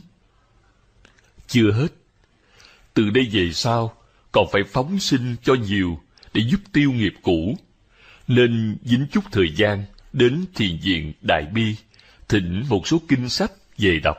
Chưa hết, từ đây về sau còn phải phóng sinh cho nhiều để giúp tiêu nghiệp cũ, nên dính chút thời gian đến thiền viện Đại Bi, thỉnh một số kinh sách về đọc.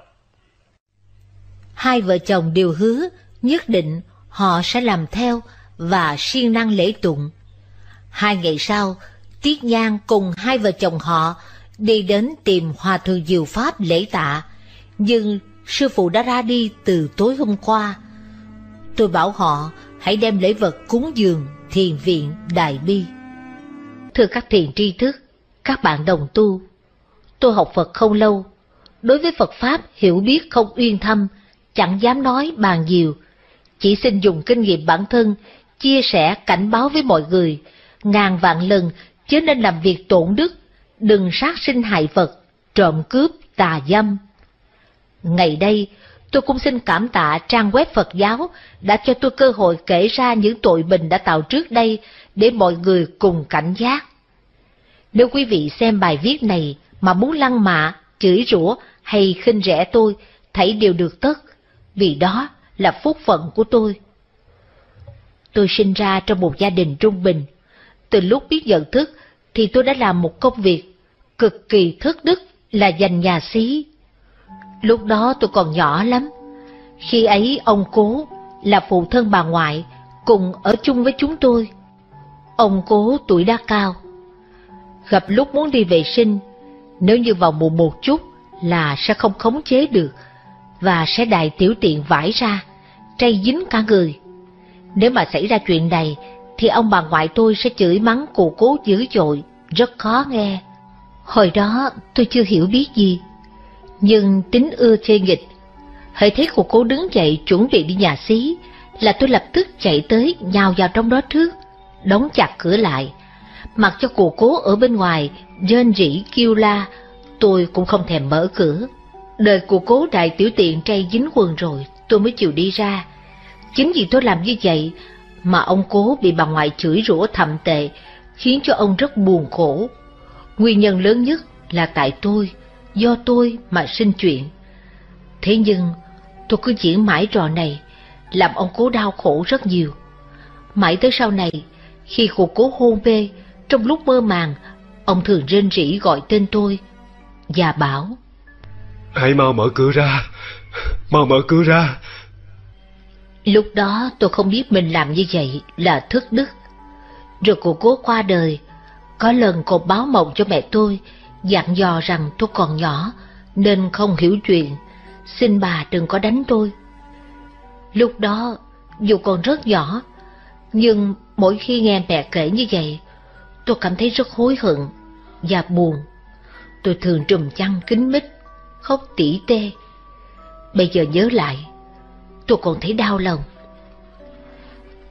Hai vợ chồng đều hứa nhất định họ sẽ làm theo và siêng năng lễ tụng. 2 ngày sau, Tiết Nhan cùng hai vợ chồng họ đi đến tìm Hòa thượng Diệu Pháp lễ tạ, nhưng sư phụ đã ra đi từ tối hôm qua. Tôi bảo họ hãy đem lễ vật cúng dường thiền viện Đại Bi. Thưa các thiền tri thức, các bạn đồng tu, tôi học Phật không lâu. Đối với Phật Pháp hiểu biết không uyên thâm, chẳng dám nói bàn nhiều. Chỉ xin dùng kinh nghiệm bản thân, chia sẻ cảnh báo với mọi người, ngàn vạn lần chớ nên làm việc tổn đức, đừng sát sinh hại vật, trộm cướp, tà dâm. Ngày đây, tôi cũng xin cảm tạ trang web Phật giáo đã cho tôi cơ hội kể ra những tội bình đã tạo trước đây để mọi người cùng cảnh giác. Nếu quý vị xem bài viết này mà muốn lăng mạ, chửi rủa hay khinh rẻ tôi, thảy đều được tất, vì đó là phúc phận của tôi. Tôi sinh ra trong một gia đình trung bình. Từ lúc biết nhận thức thì tôi đã làm một công việc cực kỳ thất đức là giành nhà xí. Lúc đó tôi còn nhỏ lắm. Khi ấy ông Cố là phụ thân bà ngoại cùng ở chung với chúng tôi. Ông Cố tuổi đã cao. Gặp lúc muốn đi vệ sinh, nếu như vào muộn một chút là sẽ không khống chế được và sẽ đại tiểu tiện vãi ra, trây dính cả người. Nếu mà xảy ra chuyện này thì ông bà ngoại tôi sẽ chửi mắng cụ Cố dữ dội, rất khó nghe. Hồi đó tôi chưa hiểu biết gì, nhưng tính ưa chê nghịch. Hễ thấy cụ Cố đứng dậy chuẩn bị đi nhà xí là tôi lập tức chạy tới nhào vào trong đó trước, đóng chặt cửa lại. Mặc cho cụ Cố ở bên ngoài rên rỉ kêu la, tôi cũng không thèm mở cửa. Đợi cụ Cố đại tiểu tiện trây dính quần rồi tôi mới chịu đi ra. Chính vì tôi làm như vậy mà ông Cố bị bà ngoại chửi rủa thậm tệ, khiến cho ông rất buồn khổ. Nguyên nhân lớn nhất là tại tôi, do tôi mà sinh chuyện. Thế nhưng tôi cứ diễn mãi trò này, làm ông Cố đau khổ rất nhiều. Mãi tới sau này, khi cụ Cố hôn mê, trong lúc mơ màng, ông thường rên rỉ gọi tên tôi và bảo: Hãy mau mở cửa ra, mau mở cửa ra. Lúc đó tôi không biết mình làm như vậy là thất đức. Rồi cụ Cố qua đời. Có lần còn báo mộng cho mẹ tôi, dặn dò rằng tôi còn nhỏ nên không hiểu chuyện, xin bà đừng có đánh tôi. Lúc đó dù còn rất nhỏ, nhưng mỗi khi nghe mẹ kể như vậy, tôi cảm thấy rất hối hận và buồn. Tôi thường trùm chăn kín mít, khóc tỉ tê. Bây giờ nhớ lại, tôi còn thấy đau lòng.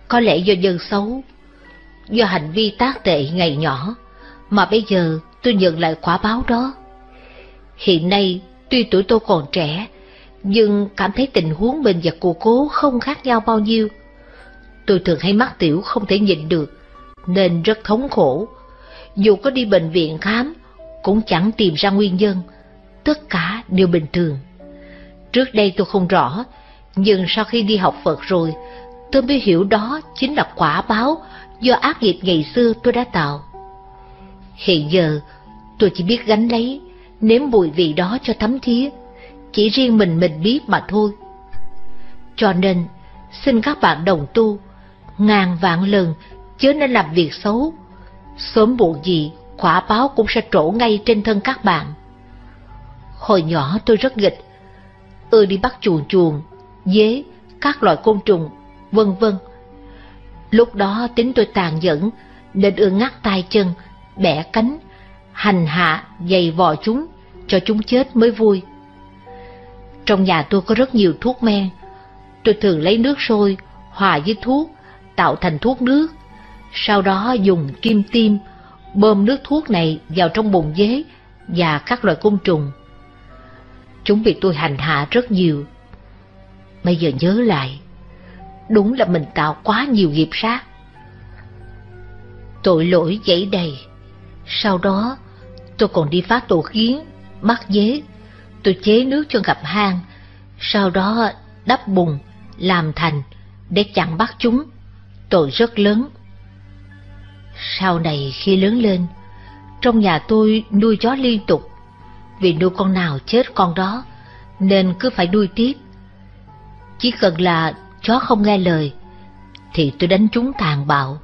Có lẽ do nhân xấu, do hành vi tác tệ ngày nhỏ, mà bây giờ tôi nhận lại quả báo đó. Hiện nay, tuy tuổi tôi còn trẻ, nhưng cảm thấy tình huống mình và cô cố không khác nhau bao nhiêu. Tôi thường hay mắc tiểu không thể nhịn được, nên rất thống khổ. Dù có đi bệnh viện khám, cũng chẳng tìm ra nguyên nhân, tất cả đều bình thường. Trước đây tôi không rõ, nhưng sau khi đi học Phật rồi, tôi mới hiểu đó chính là quả báo do ác nghiệp ngày xưa tôi đã tạo. Hiện giờ, tôi chỉ biết gánh lấy, nếm mùi vị đó cho thấm thía, chỉ riêng mình biết mà thôi. Cho nên, xin các bạn đồng tu, ngàn vạn lần chớ nên làm việc xấu. Sớm muộn gì, quả báo cũng sẽ trổ ngay trên thân các bạn. Hồi nhỏ tôi rất nghịch, đi bắt chuồn, dế, các loại côn trùng, vân vân. Lúc đó tính tôi tàn nhẫn, nên ngắt tay chân, bẻ cánh, hành hạ, giày vò chúng, cho chúng chết mới vui. Trong nhà tôi có rất nhiều thuốc men. Tôi thường lấy nước sôi, hòa với thuốc, tạo thành thuốc nước. Sau đó dùng kim tiêm, bơm nước thuốc này vào trong bụng dế và các loại côn trùng. Chúng bị tôi hành hạ rất nhiều. Bây giờ nhớ lại, đúng là mình tạo quá nhiều nghiệp sát. Tội lỗi dẫy đầy. Sau đó, tôi còn đi phá tổ kiến, bắt dế. Tôi chế nước cho ngập hang, sau đó đắp bùn, làm thành để chặn bắt chúng. Tội rất lớn. Sau này khi lớn lên, trong nhà tôi nuôi chó liên tục. Vì nuôi con nào chết con đó, nên cứ phải nuôi tiếp. Chỉ cần là chó không nghe lời, thì tôi đánh chúng tàn bạo.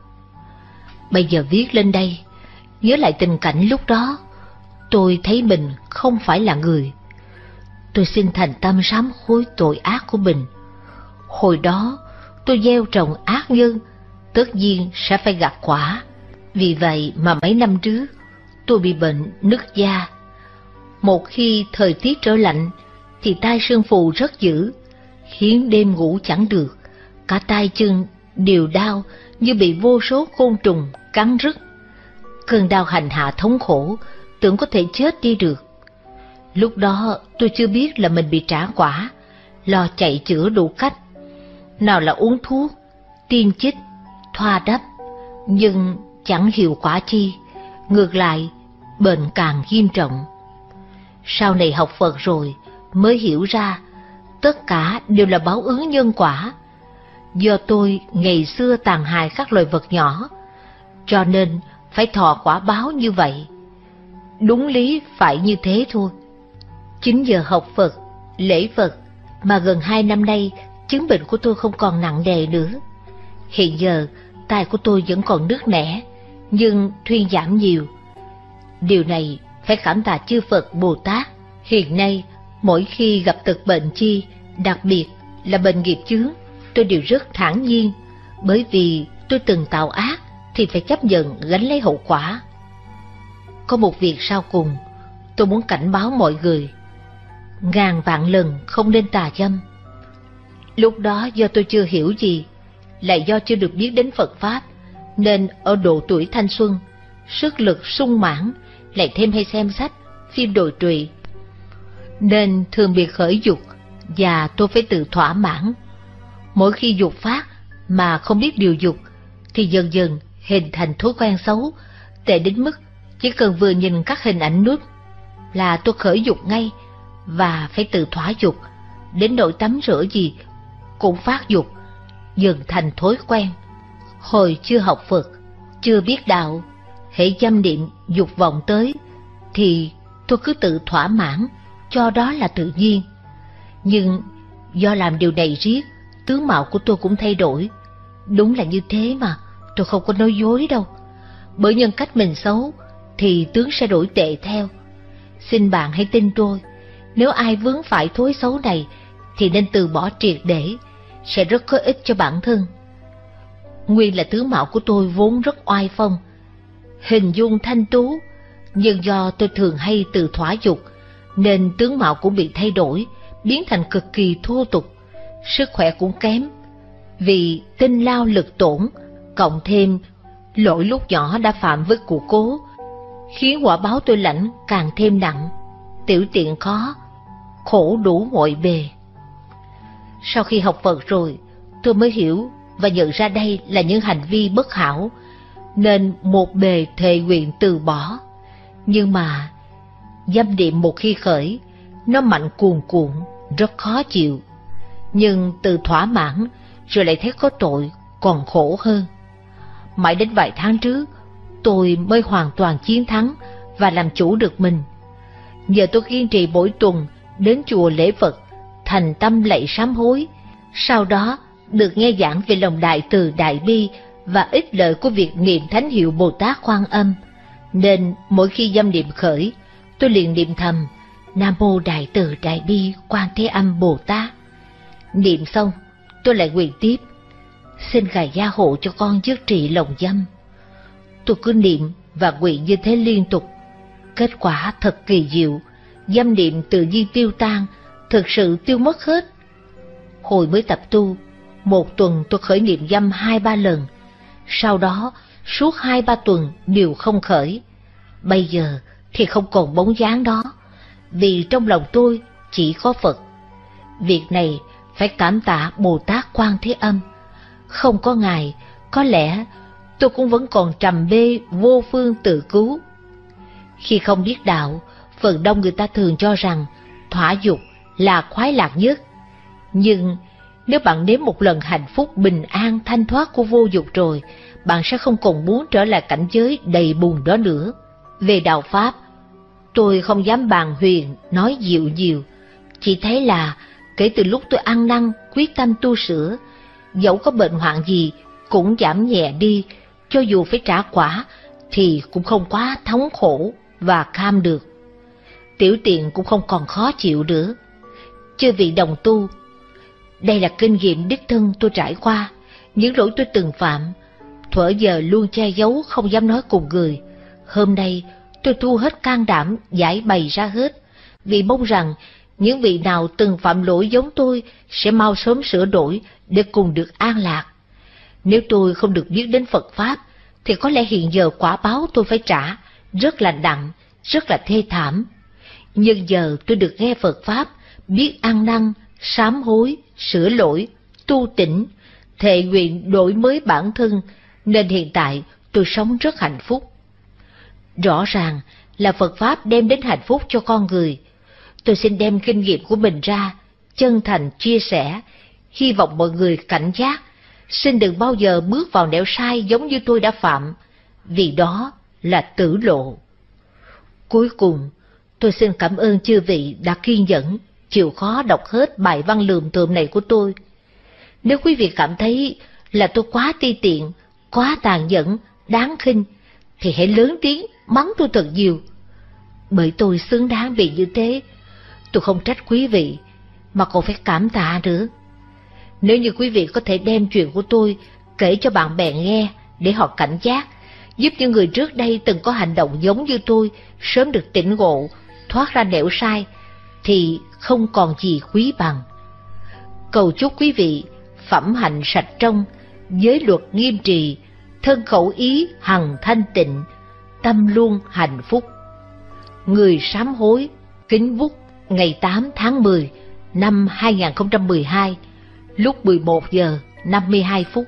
Bây giờ viết lên đây, nhớ lại tình cảnh lúc đó, tôi thấy mình không phải là người. Tôi xin thành tâm sám hối tội ác của mình. Hồi đó, tôi gieo trồng ác nhân, tất nhiên sẽ phải gặt quả. Vì vậy mà mấy năm trước, tôi bị bệnh nứt da. Một khi thời tiết trở lạnh, thì tai sưng phù rất dữ, khiến đêm ngủ chẳng được. Cả tay chân đều đau như bị vô số côn trùng cắn rứt. Cơn đau hành hạ thống khổ, tưởng có thể chết đi được. Lúc đó tôi chưa biết là mình bị trả quả, lo chạy chữa đủ cách. Nào là uống thuốc, tiêm chích, thoa đắp, nhưng chẳng hiệu quả chi. Ngược lại, bệnh càng nghiêm trọng. Sau này học Phật rồi mới hiểu ra, tất cả đều là báo ứng nhân quả. Do tôi ngày xưa tàn hại các loài vật nhỏ, cho nên phải thọ quả báo như vậy. Đúng lý phải như thế thôi. Chính giờ học Phật, lễ Phật mà gần 2 năm nay chứng bệnh của tôi không còn nặng nề nữa. Hiện giờ tai của tôi vẫn còn nứt nẻ, nhưng thuyên giảm nhiều. Điều này phải cảm tạ chư Phật Bồ Tát. Hiện nay mỗi khi gặp tật bệnh chi, đặc biệt là bệnh nghiệp chướng, tôi đều rất thản nhiên, bởi vì tôi từng tạo ác thì phải chấp nhận gánh lấy hậu quả. Có một việc sau cùng tôi muốn cảnh báo mọi người: ngàn vạn lần không nên tà dâm. Lúc đó do tôi chưa hiểu gì, lại do chưa được biết đến Phật Pháp, nên ở độ tuổi thanh xuân, sức lực sung mãn, lại thêm hay xem sách, phim đồi trụy, nên thường bị khởi dục, và tôi phải tự thỏa mãn. Mỗi khi dục phát mà không biết điều dục, thì dần dần hình thành thói quen xấu, tệ đến mức chỉ cần vừa nhìn các hình ảnh nút là tôi khởi dục ngay, và phải tự thỏa dục, đến nỗi tắm rửa gì cũng phát dục, dần thành thói quen. Hồi chưa học Phật, chưa biết đạo, hễ dâm niệm dục vọng tới, thì tôi cứ tự thỏa mãn, cho đó là tự nhiên. Nhưng do làm điều này riết, tướng mạo của tôi cũng thay đổi. Đúng là như thế mà, tôi không có nói dối đâu. Bởi nhân cách mình xấu, thì tướng sẽ đổi tệ theo. Xin bạn hãy tin tôi, nếu ai vướng phải thói xấu này, thì nên từ bỏ triệt để, sẽ rất có ích cho bản thân. Nguyên là tướng mạo của tôi vốn rất oai phong, hình dung thanh tú, nhưng do tôi thường hay tự thỏa dục, nên tướng mạo cũng bị thay đổi, biến thành cực kỳ thô tục, sức khỏe cũng kém. Vì tinh lao lực tổn, cộng thêm lỗi lúc nhỏ đã phạm với cụ cố, khiến quả báo tôi lãnh càng thêm nặng, tiểu tiện khó, khổ đủ mọi bề. Sau khi học Phật rồi, tôi mới hiểu và nhận ra đây là những hành vi bất hảo, nên một bề thệ nguyện từ bỏ. Nhưng mà dâm niệm một khi khởi, nó mạnh cuồn cuộn, rất khó chịu. Nhưng từ thỏa mãn rồi lại thấy có tội, còn khổ hơn. Mãi đến vài tháng trước, tôi mới hoàn toàn chiến thắng và làm chủ được mình. Giờ tôi kiên trì mỗi tuần đến chùa lễ Phật, thành tâm lạy sám hối, sau đó được nghe giảng về lòng đại từ đại bi và ích lợi của việc niệm thánh hiệu Bồ Tát Quan Âm, nên mỗi khi dâm niệm khởi, tôi liền niệm thầm Nam Mô Đại Từ Đại Bi Quan Thế Âm Bồ Tát. Niệm xong, tôi lại nguyện tiếp, xin Ngài gia hộ cho con dứt trị lòng dâm. Tôi cứ niệm và nguyện như thế liên tục. Kết quả thật kỳ diệu, dâm niệm tự nhiên tiêu tan, thực sự tiêu mất hết. Hồi mới tập tu, một tuần tôi khởi niệm dâm 2-3 lần, sau đó suốt 2-3 tuần đều không khởi. Bây giờ thì không còn bóng dáng đó, vì trong lòng tôi chỉ có Phật. Việc này phải cảm tạ Bồ Tát Quan Thế Âm. Không có Ngài, có lẽ tôi cũng vẫn còn trầm mê vô phương tự cứu. Khi không biết đạo, phần đông người ta thường cho rằng thỏa dục là khoái lạc nhất. Nhưng nếu bạn nếm một lần hạnh phúc bình an thanh thoát của vô dục rồi, bạn sẽ không còn muốn trở lại cảnh giới đầy bùn đó nữa. Về đạo Pháp, tôi không dám bàn huyền, nói dịu nhiều. Chỉ thấy là kể từ lúc tôi ăn năn, quyết tâm tu sửa, dẫu có bệnh hoạn gì cũng giảm nhẹ đi, cho dù phải trả quả thì cũng không quá thống khổ và kham được. Tiểu tiện cũng không còn khó chịu nữa. Chư vị đồng tu, đây là kinh nghiệm đích thân tôi trải qua, những lỗi tôi từng phạm, thuở giờ luôn che giấu không dám nói cùng người. Hôm nay tôi thu hết can đảm giải bày ra hết, vì mong rằng những vị nào từng phạm lỗi giống tôi sẽ mau sớm sửa đổi để cùng được an lạc. Nếu tôi không được biết đến Phật Pháp, thì có lẽ hiện giờ quả báo tôi phải trả rất là nặng, rất là thê thảm. Nhưng giờ tôi được nghe Phật Pháp, biết ăn năn, sám hối, sửa lỗi, tu tỉnh, thệ nguyện đổi mới bản thân, nên hiện tại tôi sống rất hạnh phúc. Rõ ràng là Phật Pháp đem đến hạnh phúc cho con người. Tôi xin đem kinh nghiệm của mình ra, chân thành chia sẻ, hy vọng mọi người cảnh giác, xin đừng bao giờ bước vào nẻo sai giống như tôi đã phạm, vì đó là tử lộ. Cuối cùng, tôi xin cảm ơn chư vị đã kiên nhẫn, chịu khó đọc hết bài văn lườm thượm này của tôi. Nếu quý vị cảm thấy là tôi quá ti tiện, quá tàn nhẫn, đáng khinh, thì hãy lớn tiếng mắng tôi thật nhiều. Bởi tôi xứng đáng vì như thế, tôi không trách quý vị, mà còn phải cảm tạ nữa. Nếu như quý vị có thể đem chuyện của tôi kể cho bạn bè nghe để họ cảnh giác, giúp những người trước đây từng có hành động giống như tôi sớm được tỉnh ngộ, thoát ra nẻo sai, thì không còn gì quý bằng. Cầu chúc quý vị phẩm hạnh sạch trong, giới luật nghiêm trì, thân khẩu ý hằng thanh tịnh, tâm luôn hạnh phúc. Người sám hối, Kính Vúc, ngày 8 tháng 10 năm 2012, lúc 11 giờ 52 phút.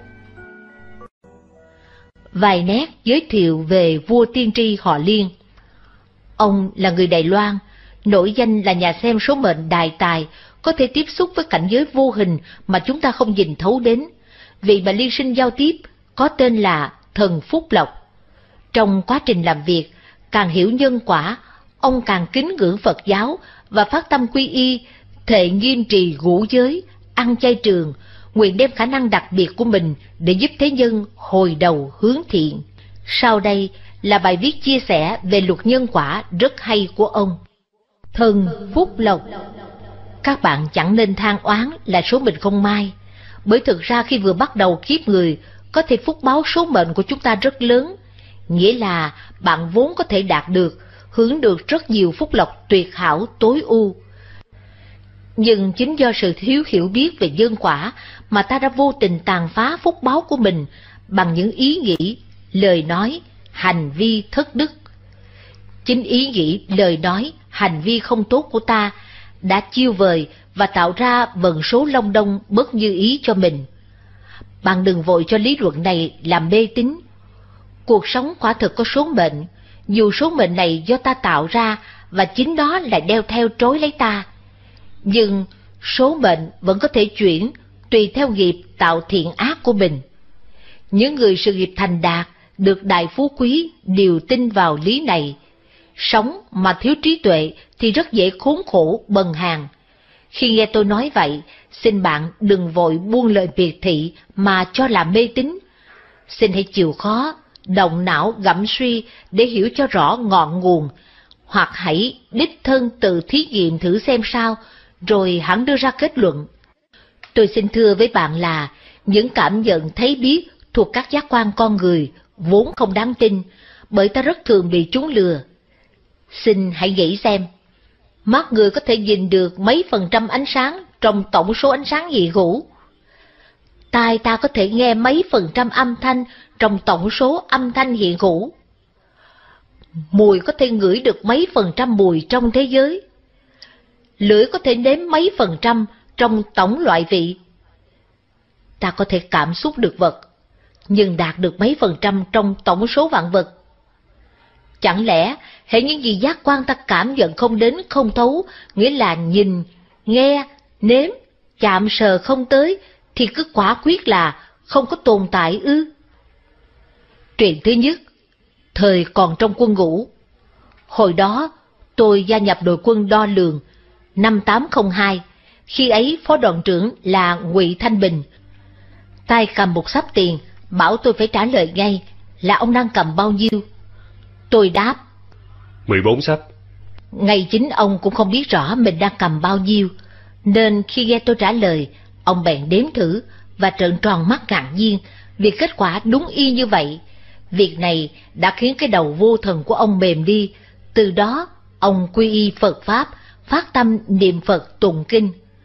Vài nét giới thiệu về vua tiên tri họ Liên. Ông là người Đài Loan, nổi danh là nhà xem số mệnh đại tài, có thể tiếp xúc với cảnh giới vô hình mà chúng ta không nhìn thấu đến. Vị mà liên sinh giao tiếp có tên là Thần Phúc Lộc. Trong quá trình làm việc, càng hiểu nhân quả, ông càng kính ngưỡng Phật giáo và phát tâm quy y, thệ nghiêm trì ngũ giới, ăn chay trường, nguyện đem khả năng đặc biệt của mình để giúp thế nhân hồi đầu hướng thiện. Sau đây là bài viết chia sẻ về luật nhân quả rất hay của ông. Thần Phúc Lộc. Các bạn chẳng nên than oán là số mệnh không may, bởi thực ra khi vừa bắt đầu kiếp người, có thể phúc báo số mệnh của chúng ta rất lớn, nghĩa là bạn vốn có thể đạt được, hưởng được rất nhiều phúc lộc tuyệt hảo tối ưu. Nhưng chính do sự thiếu hiểu biết về nhân quả mà ta đã vô tình tàn phá phúc báo của mình bằng những ý nghĩ, lời nói, hành vi thất đức. Chính ý nghĩ, lời nói, hành vi không tốt của ta đã chiêu vời và tạo ra vận số long đong bất như ý cho mình. Bạn đừng vội cho lý luận này làm mê tín. Cuộc sống quả thực có số mệnh, dù số mệnh này do ta tạo ra và chính đó lại đeo theo trói lấy ta. Nhưng số mệnh vẫn có thể chuyển tùy theo nghiệp tạo thiện ác của mình. Những người sự nghiệp thành đạt, được đại phú quý đều tin vào lý này. Sống mà thiếu trí tuệ thì rất dễ khốn khổ bần hàn. Khi nghe tôi nói vậy, xin bạn đừng vội buông lời miệt thị mà cho là mê tín. Xin hãy chịu khó, động não gẫm suy để hiểu cho rõ ngọn nguồn, hoặc hãy đích thân tự thí nghiệm thử xem sao, rồi hẳn đưa ra kết luận. Tôi xin thưa với bạn là những cảm nhận thấy biết thuộc các giác quan con người vốn không đáng tin, bởi ta rất thường bị chúng lừa. Xin hãy nghĩ xem, mắt người có thể nhìn được mấy % ánh sáng trong tổng số ánh sáng hiện hữu? Tai ta có thể nghe mấy % âm thanh trong tổng số âm thanh hiện hữu? Mùi có thể ngửi được mấy % mùi trong thế giới? Lưỡi có thể nếm mấy % trong tổng loại vị? Ta có thể cảm xúc được vật, nhưng đạt được mấy % trong tổng số vạn vật? Chẳng lẽ hễ những gì giác quan ta cảm nhận không đến không thấu, nghĩa là nhìn, nghe, nếm, chạm sờ không tới, thì cứ quả quyết là không có tồn tại ư? Chuyện thứ nhất, thời còn trong quân ngũ. Hồi đó tôi gia nhập đội quân đo lường năm 802, khi ấy phó đoàn trưởng là Ngụy Thanh Bình. Tay cầm một xấp tiền, bảo tôi phải trả lời ngay là ông đang cầm bao nhiêu. Tôi đáp 14 sắp. Ngay chính ông cũng không biết rõ mình đang cầm bao nhiêu, nên khi nghe tôi trả lời, ông bèn đếm thử và trợn tròn mắt ngạc nhiên vì kết quả đúng y như vậy. Việc này đã khiến cái đầu vô thần của ông mềm đi. Từ đó ông quy y Phật Pháp, phát tâm niệm Phật tụng kinh.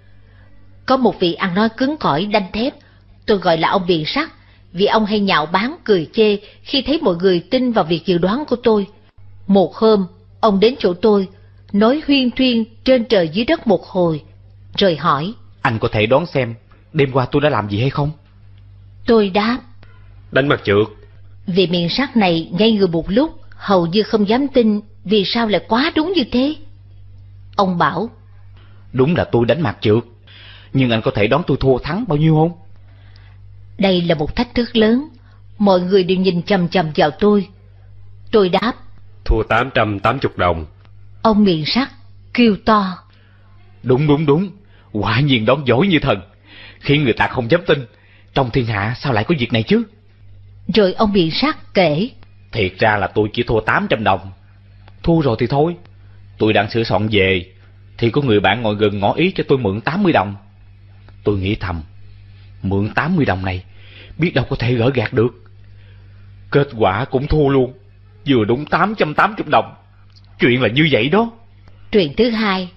Có một vị ăn nói cứng cỏi đanh thép, tôi gọi là ông Biện Sắc, vì ông hay nhạo báng cười chê khi thấy mọi người tin vào việc dự đoán của tôi. Một hôm, ông đến chỗ tôi, nói huyên thuyên trên trời dưới đất một hồi, rồi hỏi: Anh có thể đoán xem đêm qua tôi đã làm gì hay không? Tôi đáp: Đánh mặt trượt. Vị Biện Sắc này ngây người một lúc, hầu như không dám tin vì sao lại quá đúng như thế. Ông bảo: Đúng là tôi đánh mặt trượt, nhưng anh có thể đoán tôi thua thắng bao nhiêu không? Đây là một thách thức lớn, mọi người đều nhìn chằm chằm vào tôi. Tôi đáp: Thua 880 đồng. Ông Biện Sắc kêu to: Đúng, quả nhiên đoán giỏi như thần, khiến người ta không dám tin. Trong thiên hạ sao lại có việc này chứ? Rồi ông Biện Sắc kể: Thiệt ra là tôi chỉ thua 800 đồng. Thua rồi thì thôi. Tôi đang sửa soạn về, thì có người bạn ngồi gần ngỏ ý cho tôi mượn 80 đồng. Tôi nghĩ thầm, mượn 80 đồng này, biết đâu có thể gỡ gạt được. Kết quả cũng thua luôn, vừa đúng 880 đồng. Chuyện là như vậy đó. Chuyện thứ hai.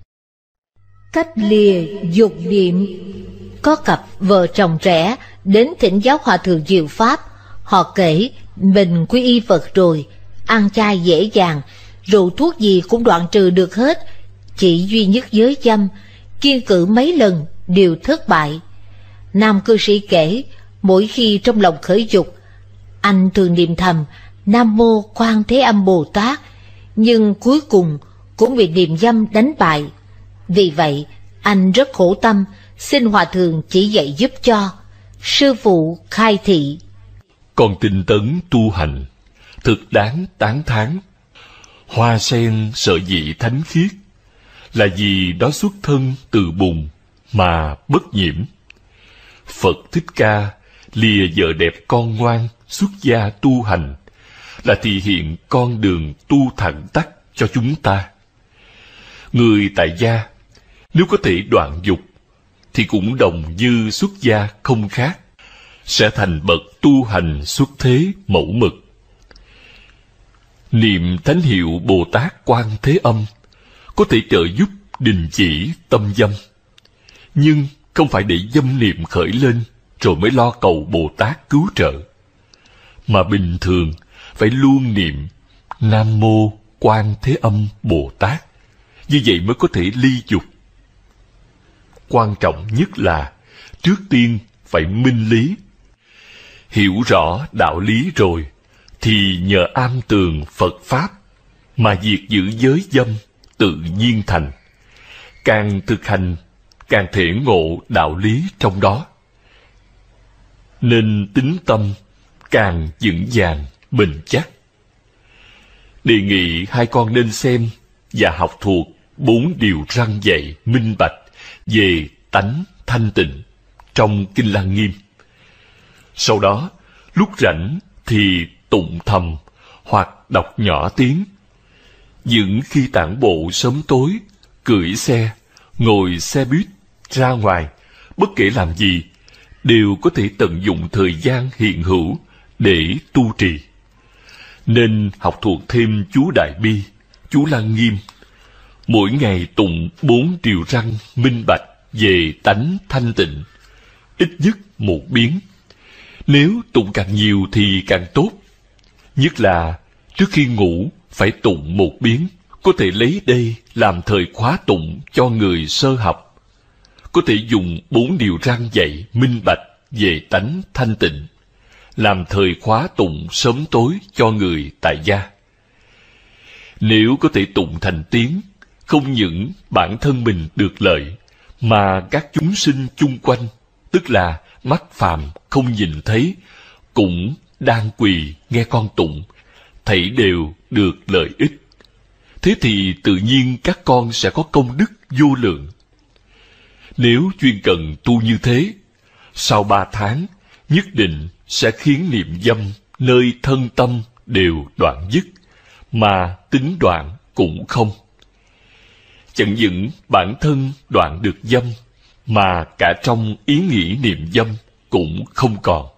Cách lìa dục niệm. Có cặp vợ chồng trẻ đến thỉnh giáo hòa thượng diệu pháp. Họ kể mình quy y Phật rồi, ăn chay dễ dàng, rượu thuốc gì cũng đoạn trừ được hết, chỉ duy nhất giới dâm, kiêng cữ mấy lần đều thất bại. Nam cư sĩ kể, mỗi khi trong lòng khởi dục, anh thường niệm thầm Nam Mô Quan Thế Âm Bồ Tát, nhưng cuối cùng cũng bị niệm dâm đánh bại. Vì vậy, anh rất khổ tâm, xin hòa thượng chỉ dạy giúp cho. Sư phụ khai thị: Con tinh tấn tu hành, thực đáng tán thán. Hoa sen sở dĩ thánh khiết, là vì đó xuất thân từ bùn mà bất nhiễm. Phật Thích Ca lìa vợ đẹp con ngoan xuất gia tu hành, là thể hiện con đường tu thẳng tắc cho chúng ta. Người tại gia nếu có thể đoạn dục thì cũng đồng như xuất gia không khác, sẽ thành bậc tu hành xuất thế mẫu mực. Niệm thánh hiệu Bồ Tát Quan Thế Âm có thể trợ giúp đình chỉ tâm dâm. nhưng không phải để dâm niệm khởi lên rồi mới lo cầu Bồ Tát cứu trợ, mà bình thường phải luôn niệm Nam Mô Quan Thế Âm Bồ Tát, như vậy mới có thể ly dục. Quan trọng nhất là trước tiên phải minh lý. Hiểu rõ đạo lý rồi thì nhờ am tường Phật Pháp mà việc giữ giới dâm tự nhiên thành. Càng thực hành, càng thể ngộ đạo lý trong đó. Nên tín tâm càng vững vàng, bền chắc. Đề nghị hai con nên xem và học thuộc 4 điều răn dạy minh bạch về tánh thanh tịnh trong Kinh Lăng Nghiêm. Sau đó, lúc rảnh thì tụng thầm hoặc đọc nhỏ tiếng. Những khi tản bộ sớm tối, cưỡi xe, ngồi xe buýt, ra ngoài, bất kể làm gì, đều có thể tận dụng thời gian hiện hữu để tu trì. Nên học thuộc thêm chú Đại Bi, chú Lăng Nghiêm. Mỗi ngày tụng 4 điều răn minh bạch về tánh thanh tịnh, ít nhất 1 biến. Nếu tụng càng nhiều thì càng tốt. Nhất là trước khi ngủ phải tụng 1 biến, có thể lấy đây làm thời khóa tụng cho người sơ học. Có thể dùng 4 điều răn dạy minh bạch về tánh thanh tịnh làm thời khóa tụng sớm tối cho người tại gia. Nếu có thể tụng thành tiếng, không những bản thân mình được lợi, mà các chúng sinh chung quanh, tức là mắt phàm không nhìn thấy, cũng đang quỳ nghe con tụng, thảy đều được lợi ích. Thế thì tự nhiên các con sẽ có công đức vô lượng. Nếu chuyên cần tu như thế, sau 3 tháng, nhất định sẽ khiến niệm dâm nơi thân tâm đều đoạn dứt, mà tính đoạn cũng không. Chẳng những bản thân đoạn được dâm, mà cả trong ý nghĩ niệm dâm cũng không còn.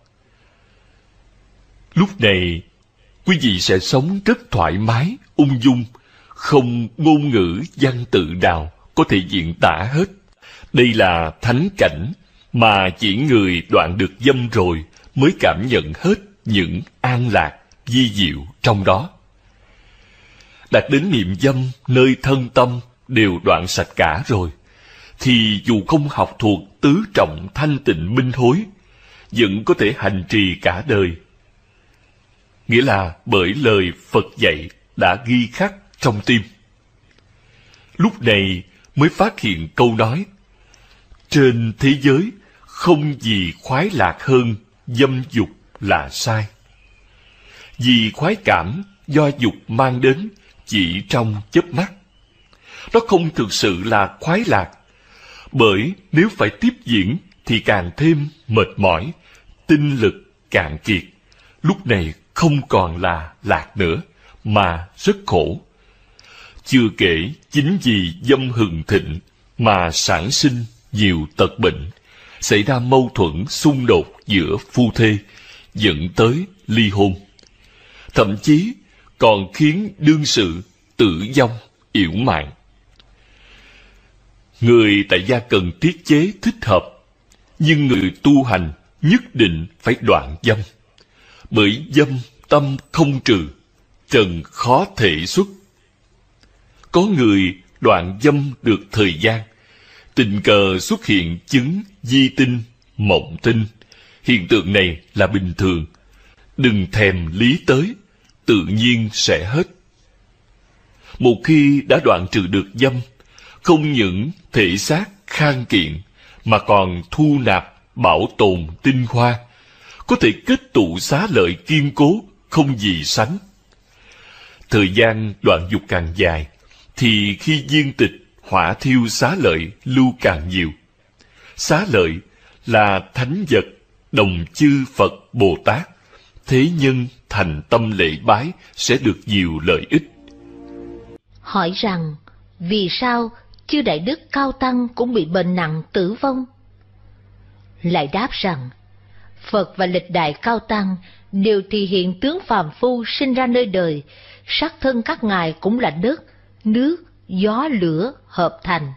Lúc này, quý vị sẽ sống rất thoải mái, ung dung, không ngôn ngữ văn tự nào có thể diễn tả hết. Đây là thánh cảnh mà chỉ người đoạn được dâm rồi mới cảm nhận hết những an lạc, vi diệu trong đó. Đạt đến niệm dâm nơi thân tâm đều đoạn sạch cả rồi, thì dù không học thuộc tứ trọng thanh tịnh minh hối, vẫn có thể hành trì cả đời. Nghĩa là bởi lời Phật dạy đã ghi khắc trong tim. Lúc này mới phát hiện câu nói: trên thế giới không gì khoái lạc hơn dâm dục là sai. Vì khoái cảm do dục mang đến chỉ trong chớp mắt. Nó không thực sự là khoái lạc, bởi nếu phải tiếp diễn thì càng thêm mệt mỏi, tinh lực cạn kiệt. Lúc này không còn là lạc nữa, mà rất khổ. Chưa kể chính vì dâm hừng thịnh mà sản sinh nhiều tật bệnh, xảy ra mâu thuẫn xung đột giữa phu thê, dẫn tới ly hôn. Thậm chí còn khiến đương sự tử vong, yểu mạng. Người tại gia cần tiết chế thích hợp, nhưng người tu hành nhất định phải đoạn dâm. Bởi dâm tâm không trừ, trần khó thể xuất. Có người đoạn dâm được thời gian, tình cờ xuất hiện chứng di tinh, mộng tinh. Hiện tượng này là bình thường, đừng thèm lý tới, tự nhiên sẽ hết. Một khi đã đoạn trừ được dâm, không những thể xác khang kiện, mà còn thu nạp, bảo tồn tinh hoa, có thể kết tụ xá lợi kiên cố, không gì sánh. Thời gian đoạn dục càng dài, thì khi viên tịch hỏa thiêu xá lợi lưu càng nhiều. Xá lợi là thánh vật, đồng chư Phật Bồ Tát, thế nhân thành tâm lễ bái sẽ được nhiều lợi ích. Hỏi rằng, vì sao chư Đại Đức Cao Tăng cũng bị bệnh nặng tử vong? Lại đáp rằng, Phật và lịch đại Cao Tăng đều thì hiện tướng phàm phu sinh ra nơi đời, sắc thân các ngài cũng là đất, nước, gió lửa hợp thành,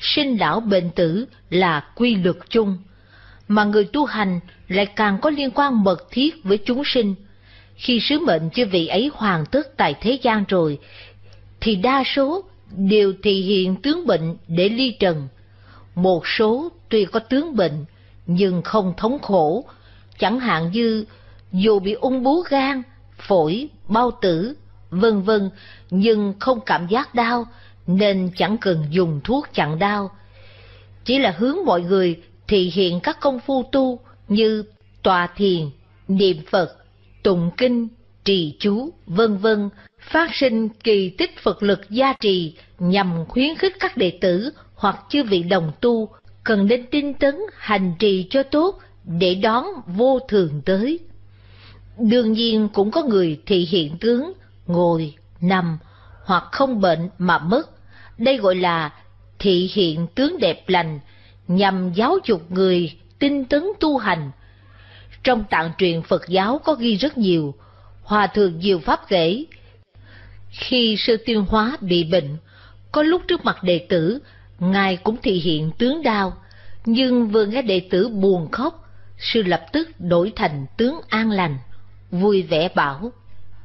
sinh lão bệnh tử là quy luật chung, mà người tu hành lại càng có liên quan mật thiết với chúng sinh. Khi sứ mệnh chư vị ấy hoàn tất tại thế gian rồi, thì đa số đều thị hiện tướng bệnh để ly trần. Một số tuy có tướng bệnh nhưng không thống khổ, chẳng hạn như dù bị ung bướu gan, phổi, bao tử, vân vân, nhưng không cảm giác đau nên chẳng cần dùng thuốc chặn đau. Chỉ là hướng mọi người thị hiện các công phu tu như tọa thiền, niệm Phật, tụng kinh, trì chú, vân vân, phát sinh kỳ tích Phật lực gia trì nhằm khuyến khích các đệ tử hoặc chư vị đồng tu cần nên tinh tấn hành trì cho tốt để đón vô thường tới. Đương nhiên cũng có người thị hiện tướng ngồi, nằm hoặc không bệnh mà mất. Đây gọi là thị hiện tướng đẹp lành, nhằm giáo dục người tinh tấn tu hành. Trong tạng truyện Phật giáo có ghi rất nhiều. Hòa thượng Diệu Pháp kể, khi sư Tuyên Hóa bị bệnh, có lúc trước mặt đệ tử, ngài cũng thị hiện tướng đau, nhưng vừa nghe đệ tử buồn khóc, sư lập tức đổi thành tướng an lành, vui vẻ bảo: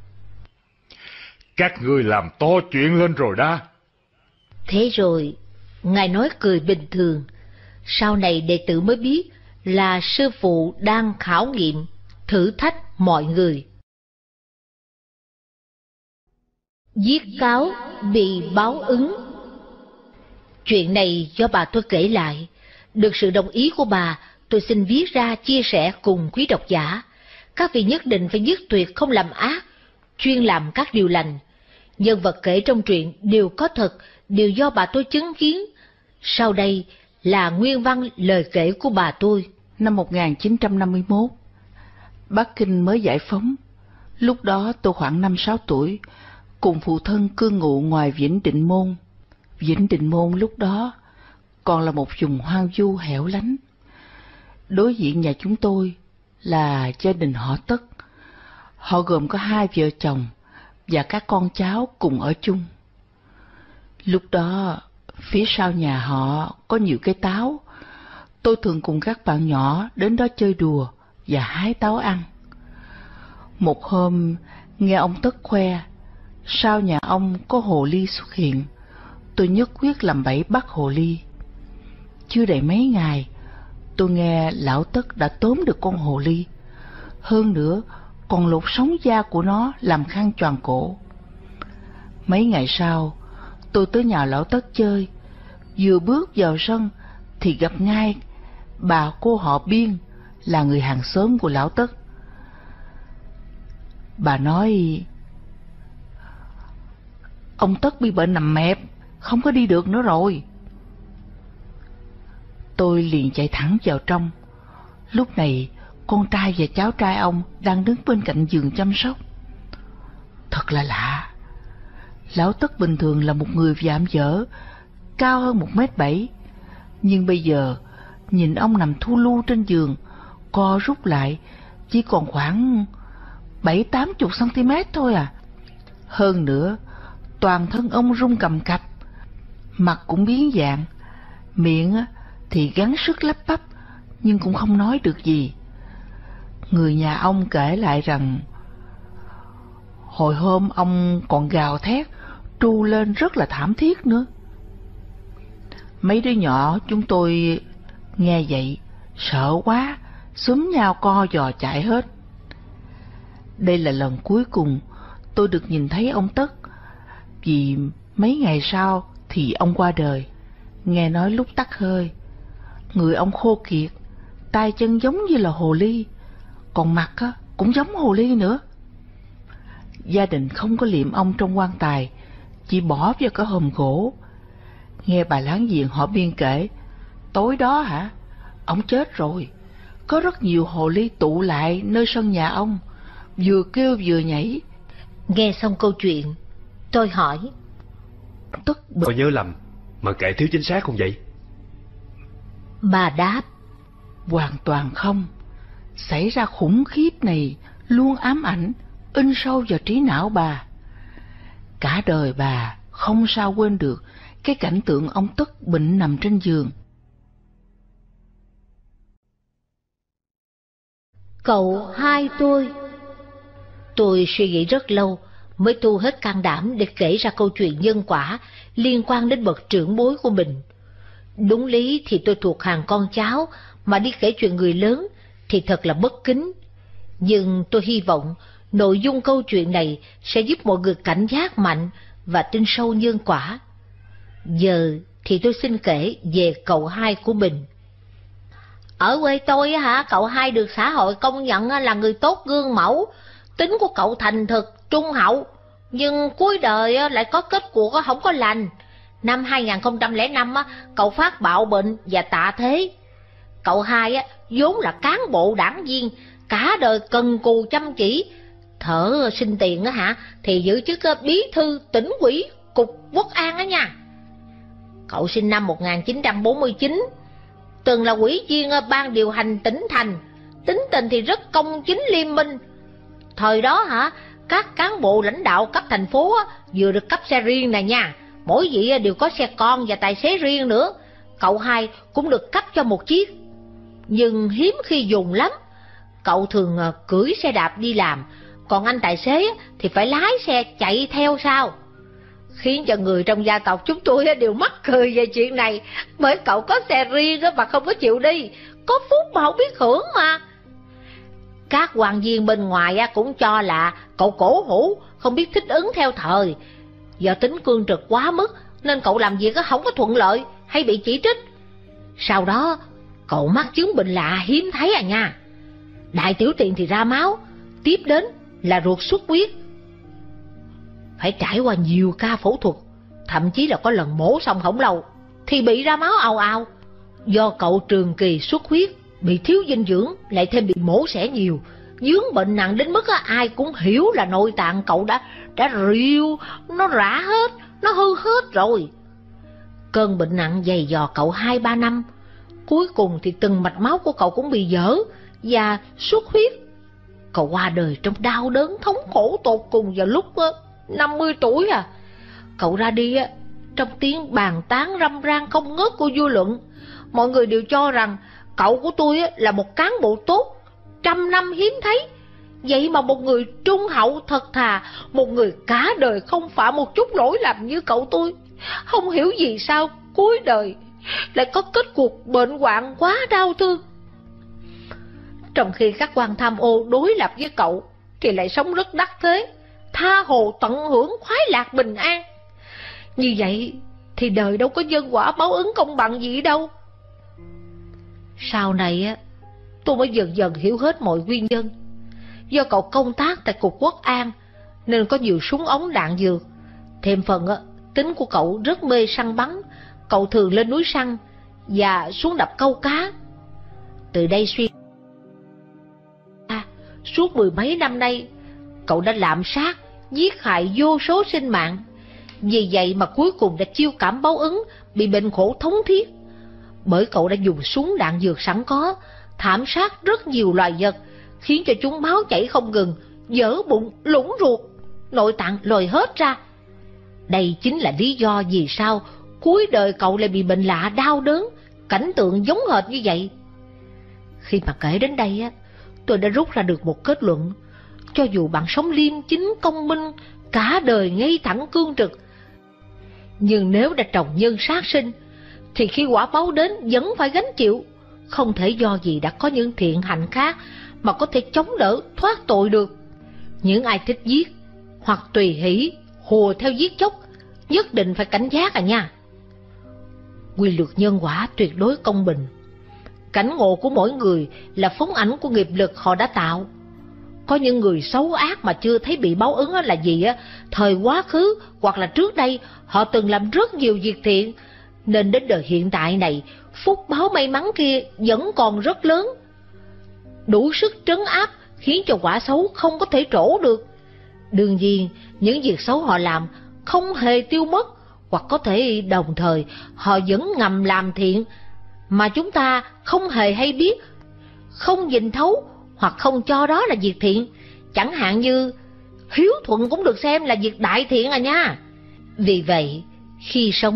Các ngươi làm to chuyện lên rồi đó. Thế rồi, ngài nói cười bình thường. Sau này đệ tử mới biết là sư phụ đang khảo nghiệm, thử thách mọi người. Giết cáo bị báo ứng. Chuyện này do bà tôi kể lại, được sự đồng ý của bà, tôi xin viết ra chia sẻ cùng quý độc giả. Các vị nhất định phải nhất tuyệt không làm ác, chuyên làm các điều lành. Nhân vật kể trong truyện đều có thật, đều do bà tôi chứng kiến. Sau đây là nguyên văn lời kể của bà tôi. Năm 1951, Bắc Kinh mới giải phóng. Lúc đó tôi khoảng 5-6 tuổi, cùng phụ thân cư ngụ ngoài Vĩnh Định Môn. Vĩnh Định Môn lúc đó còn là một vùng hoang vu hẻo lánh. Đối diện nhà chúng tôi là gia đình họ Tất. Họ gồm có 2 vợ chồng và các con cháu cùng ở chung. Lúc đó, phía sau nhà họ có nhiều cây táo. Tôi thường cùng các bạn nhỏ đến đó chơi đùa và hái táo ăn. Một hôm, nghe ông Tất khoe, sau nhà ông có hồ ly xuất hiện. Tôi nhất quyết làm bẫy bắt hồ ly. Chưa đầy mấy ngày, tôi nghe lão Tất đã tóm được con hồ ly. Hơn nữa, còn lột sống da của nó làm khăn choàng cổ. Mấy ngày sau, tôi tới nhà lão Tất chơi. Vừa bước vào sân thì gặp ngay bà cô họ Biên, là người hàng xóm của lão Tất. Bà nói: Ông Tất bị bệnh nằm mẹp, không có đi được nữa rồi. Tôi liền chạy thẳng vào trong. Lúc này, con trai và cháu trai ông đang đứng bên cạnh giường chăm sóc. Thật là lạ. Lão Tất bình thường là một người vạm vỡ, cao hơn 1m7, nhưng bây giờ nhìn ông nằm thu lu trên giường, co rút lại chỉ còn khoảng 70-80 cm thôi à. Hơn nữa, toàn thân ông run cầm cập, mặt cũng biến dạng, miệng thì gắng sức lắp bắp nhưng cũng không nói được gì. Người nhà ông kể lại rằng hồi hôm ông còn gào thét, tru lên rất là thảm thiết nữa. Mấy đứa nhỏ chúng tôi nghe vậy sợ quá, xúm nhau co giò chạy hết. Đây là lần cuối cùng tôi được nhìn thấy ông Tất, vì mấy ngày sau thì ông qua đời. Nghe nói lúc tắt hơi, người ông khô kiệt, tay chân giống như là hồ ly, còn mặt cũng giống hồ ly nữa. Gia đình không có liệm ông trong quan tài, chỉ bỏ vào cái hòm gỗ. Nghe bà láng giềng họ Biên kể, tối đó ông chết rồi, có rất nhiều hồ ly tụ lại nơi sân nhà ông, vừa kêu vừa nhảy. Nghe xong câu chuyện, tôi hỏi: Có nhớ lầm mà kể thiếu chính xác không vậy? Bà đáp: Hoàn toàn không. Xảy ra khủng khiếp này luôn ám ảnh, in sâu vào trí não bà. Cả đời bà không sao quên được cái cảnh tượng ông Tất bệnh nằm trên giường. Cậu hai tôi suy nghĩ rất lâu mới tu hết can đảm để kể ra câu chuyện nhân quả liên quan đến bậc trưởng bối của mình. Đúng lý thì tôi thuộc hàng con cháu, mà đi kể chuyện người lớn thì thật là bất kính. Nhưng tôi hy vọng nội dung câu chuyện này sẽ giúp mọi người cảnh giác mạnh và tin sâu nhân quả. Giờ thì tôi xin kể về cậu hai của mình. Ở quê tôi hả, cậu hai được xã hội công nhận là người tốt gương mẫu, tính của cậu thành thực, trung hậu, nhưng cuối đời lại có kết cuộc không có lành. Năm 2005 cậu phát bạo bệnh và tạ thế. Cậu hai vốn là cán bộ đảng viên, cả đời cần cù chăm chỉ, thở sinh tiền thì giữ chức bí thư tỉnh ủy cục Quốc an nha. Cậu sinh năm 1949, từng là ủy viên ban điều hành tỉnh thành, tính tình thì rất công chính liêm minh. Thời đó các cán bộ lãnh đạo cấp thành phố vừa được cấp xe riêng này nha, mỗi vị đều có xe con và tài xế riêng nữa. Cậu hai cũng được cấp cho một chiếc, nhưng hiếm khi dùng lắm. Cậu thường cưỡi xe đạp đi làm, còn anh tài xế thì phải lái xe chạy theo sau, khiến cho người trong gia tộc chúng tôi đều mắc cười về chuyện này. Bởi cậu có xe riêng mà không có chịu đi, có phúc mà không biết hưởng mà. Các quan viên bên ngoài cũng cho là cậu cổ hủ, không biết thích ứng theo thời. Do tính cương trực quá mức nên cậu làm việc không có thuận lợi, hay bị chỉ trích. Sau đó cậu mắc chứng bệnh lạ hiếm thấy nha. Đại tiểu tiện thì ra máu, tiếp đến là ruột xuất huyết. Phải trải qua nhiều ca phẫu thuật, thậm chí là có lần mổ xong không lâu thì bị ra máu ào ào. Do cậu trường kỳ xuất huyết, bị thiếu dinh dưỡng, lại thêm bị mổ xẻ nhiều, vướng bệnh nặng đến mức ai cũng hiểu là nội tạng cậu đã rượu, nó rã hết, nó hư hết rồi. Cơn bệnh nặng dày dò cậu 2-3 năm, cuối cùng thì từng mạch máu của cậu cũng bị dở và xuất huyết. Cậu qua đời trong đau đớn thống khổ tột cùng vào lúc 50 tuổi Cậu ra đi trong tiếng bàn tán râm ran không ngớt của dư luận. Mọi người đều cho rằng cậu của tôi là một cán bộ tốt, trăm năm hiếm thấy. Vậy mà một người trung hậu thật thà, một người cả đời không phạm một chút lỗi lầm như cậu tôi, không hiểu vì sao cuối đời lại có kết cuộc bệnh hoạn quá đau thương. Trong khi các quan tham ô đối lập với cậu thì lại sống rất đắc thế, tha hồ tận hưởng khoái lạc bình an. Như vậy thì đời đâu có nhân quả báo ứng công bằng gì đâu. Sau này tôi mới dần dần hiểu hết mọi nguyên nhân. Do cậu công tác tại cục Quốc an nên có nhiều súng ống đạn dược. Thêm phần tính của cậu rất mê săn bắn, cậu thường lên núi săn và xuống đập câu cá. Từ đây suy suốt 10 mấy năm nay, cậu đã lạm sát, giết hại vô số sinh mạng. Vì vậy mà cuối cùng đã chiêu cảm báo ứng, bị bệnh khổ thống thiết. Bởi cậu đã dùng súng đạn dược sẵn có, thảm sát rất nhiều loài vật, khiến cho chúng máu chảy không ngừng, vỡ bụng, lủng ruột, nội tạng lòi hết ra. Đây chính là lý do vì sao cuối đời cậu lại bị bệnh lạ đau đớn, cảnh tượng giống hệt như vậy. Khi mà kể đến đây tôi đã rút ra được một kết luận. Cho dù bạn sống liêm chính công minh, cả đời ngay thẳng cương trực, nhưng nếu đã trồng nhân sát sinh thì khi quả báo đến vẫn phải gánh chịu. Không thể do gì đã có những thiện hạnh khác mà có thể chống đỡ thoát tội được. Những ai thích giết hoặc tùy hỷ hùa theo giết chóc nhất định phải cảnh giác nha. Quy luật nhân quả tuyệt đối công bình. Cảnh ngộ của mỗi người là phóng ảnh của nghiệp lực họ đã tạo. Có những người xấu ác mà chưa thấy bị báo ứng là gì thời quá khứ hoặc là trước đây họ từng làm rất nhiều việc thiện, nên đến đời hiện tại này phúc báo may mắn kia vẫn còn rất lớn, đủ sức trấn áp khiến cho quả xấu không có thể trổ được. Đương nhiên những việc xấu họ làm không hề tiêu mất, hoặc có thể đồng thời họ vẫn ngầm làm thiện mà chúng ta không hề hay biết, không nhìn thấu hoặc không cho đó là việc thiện. Chẳng hạn như hiếu thuận cũng được xem là việc đại thiện nha. Vì vậy khi sống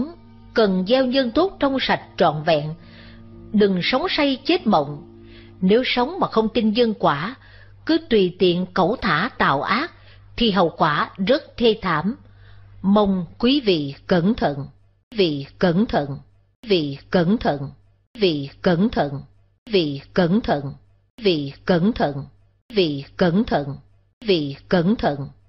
cần gieo nhân tốt trong sạch trọn vẹn, đừng sống say chết mộng. Nếu sống mà không tin nhân quả, cứ tùy tiện cẩu thả tạo ác, thì hậu quả rất thê thảm. Mong quý vị cẩn thận, quý vị cẩn thận, quý vị cẩn thận, quý vị cẩn thận, quý vị cẩn thận, quý vị cẩn thận, quý vị cẩn thận, quý vị cẩn thận.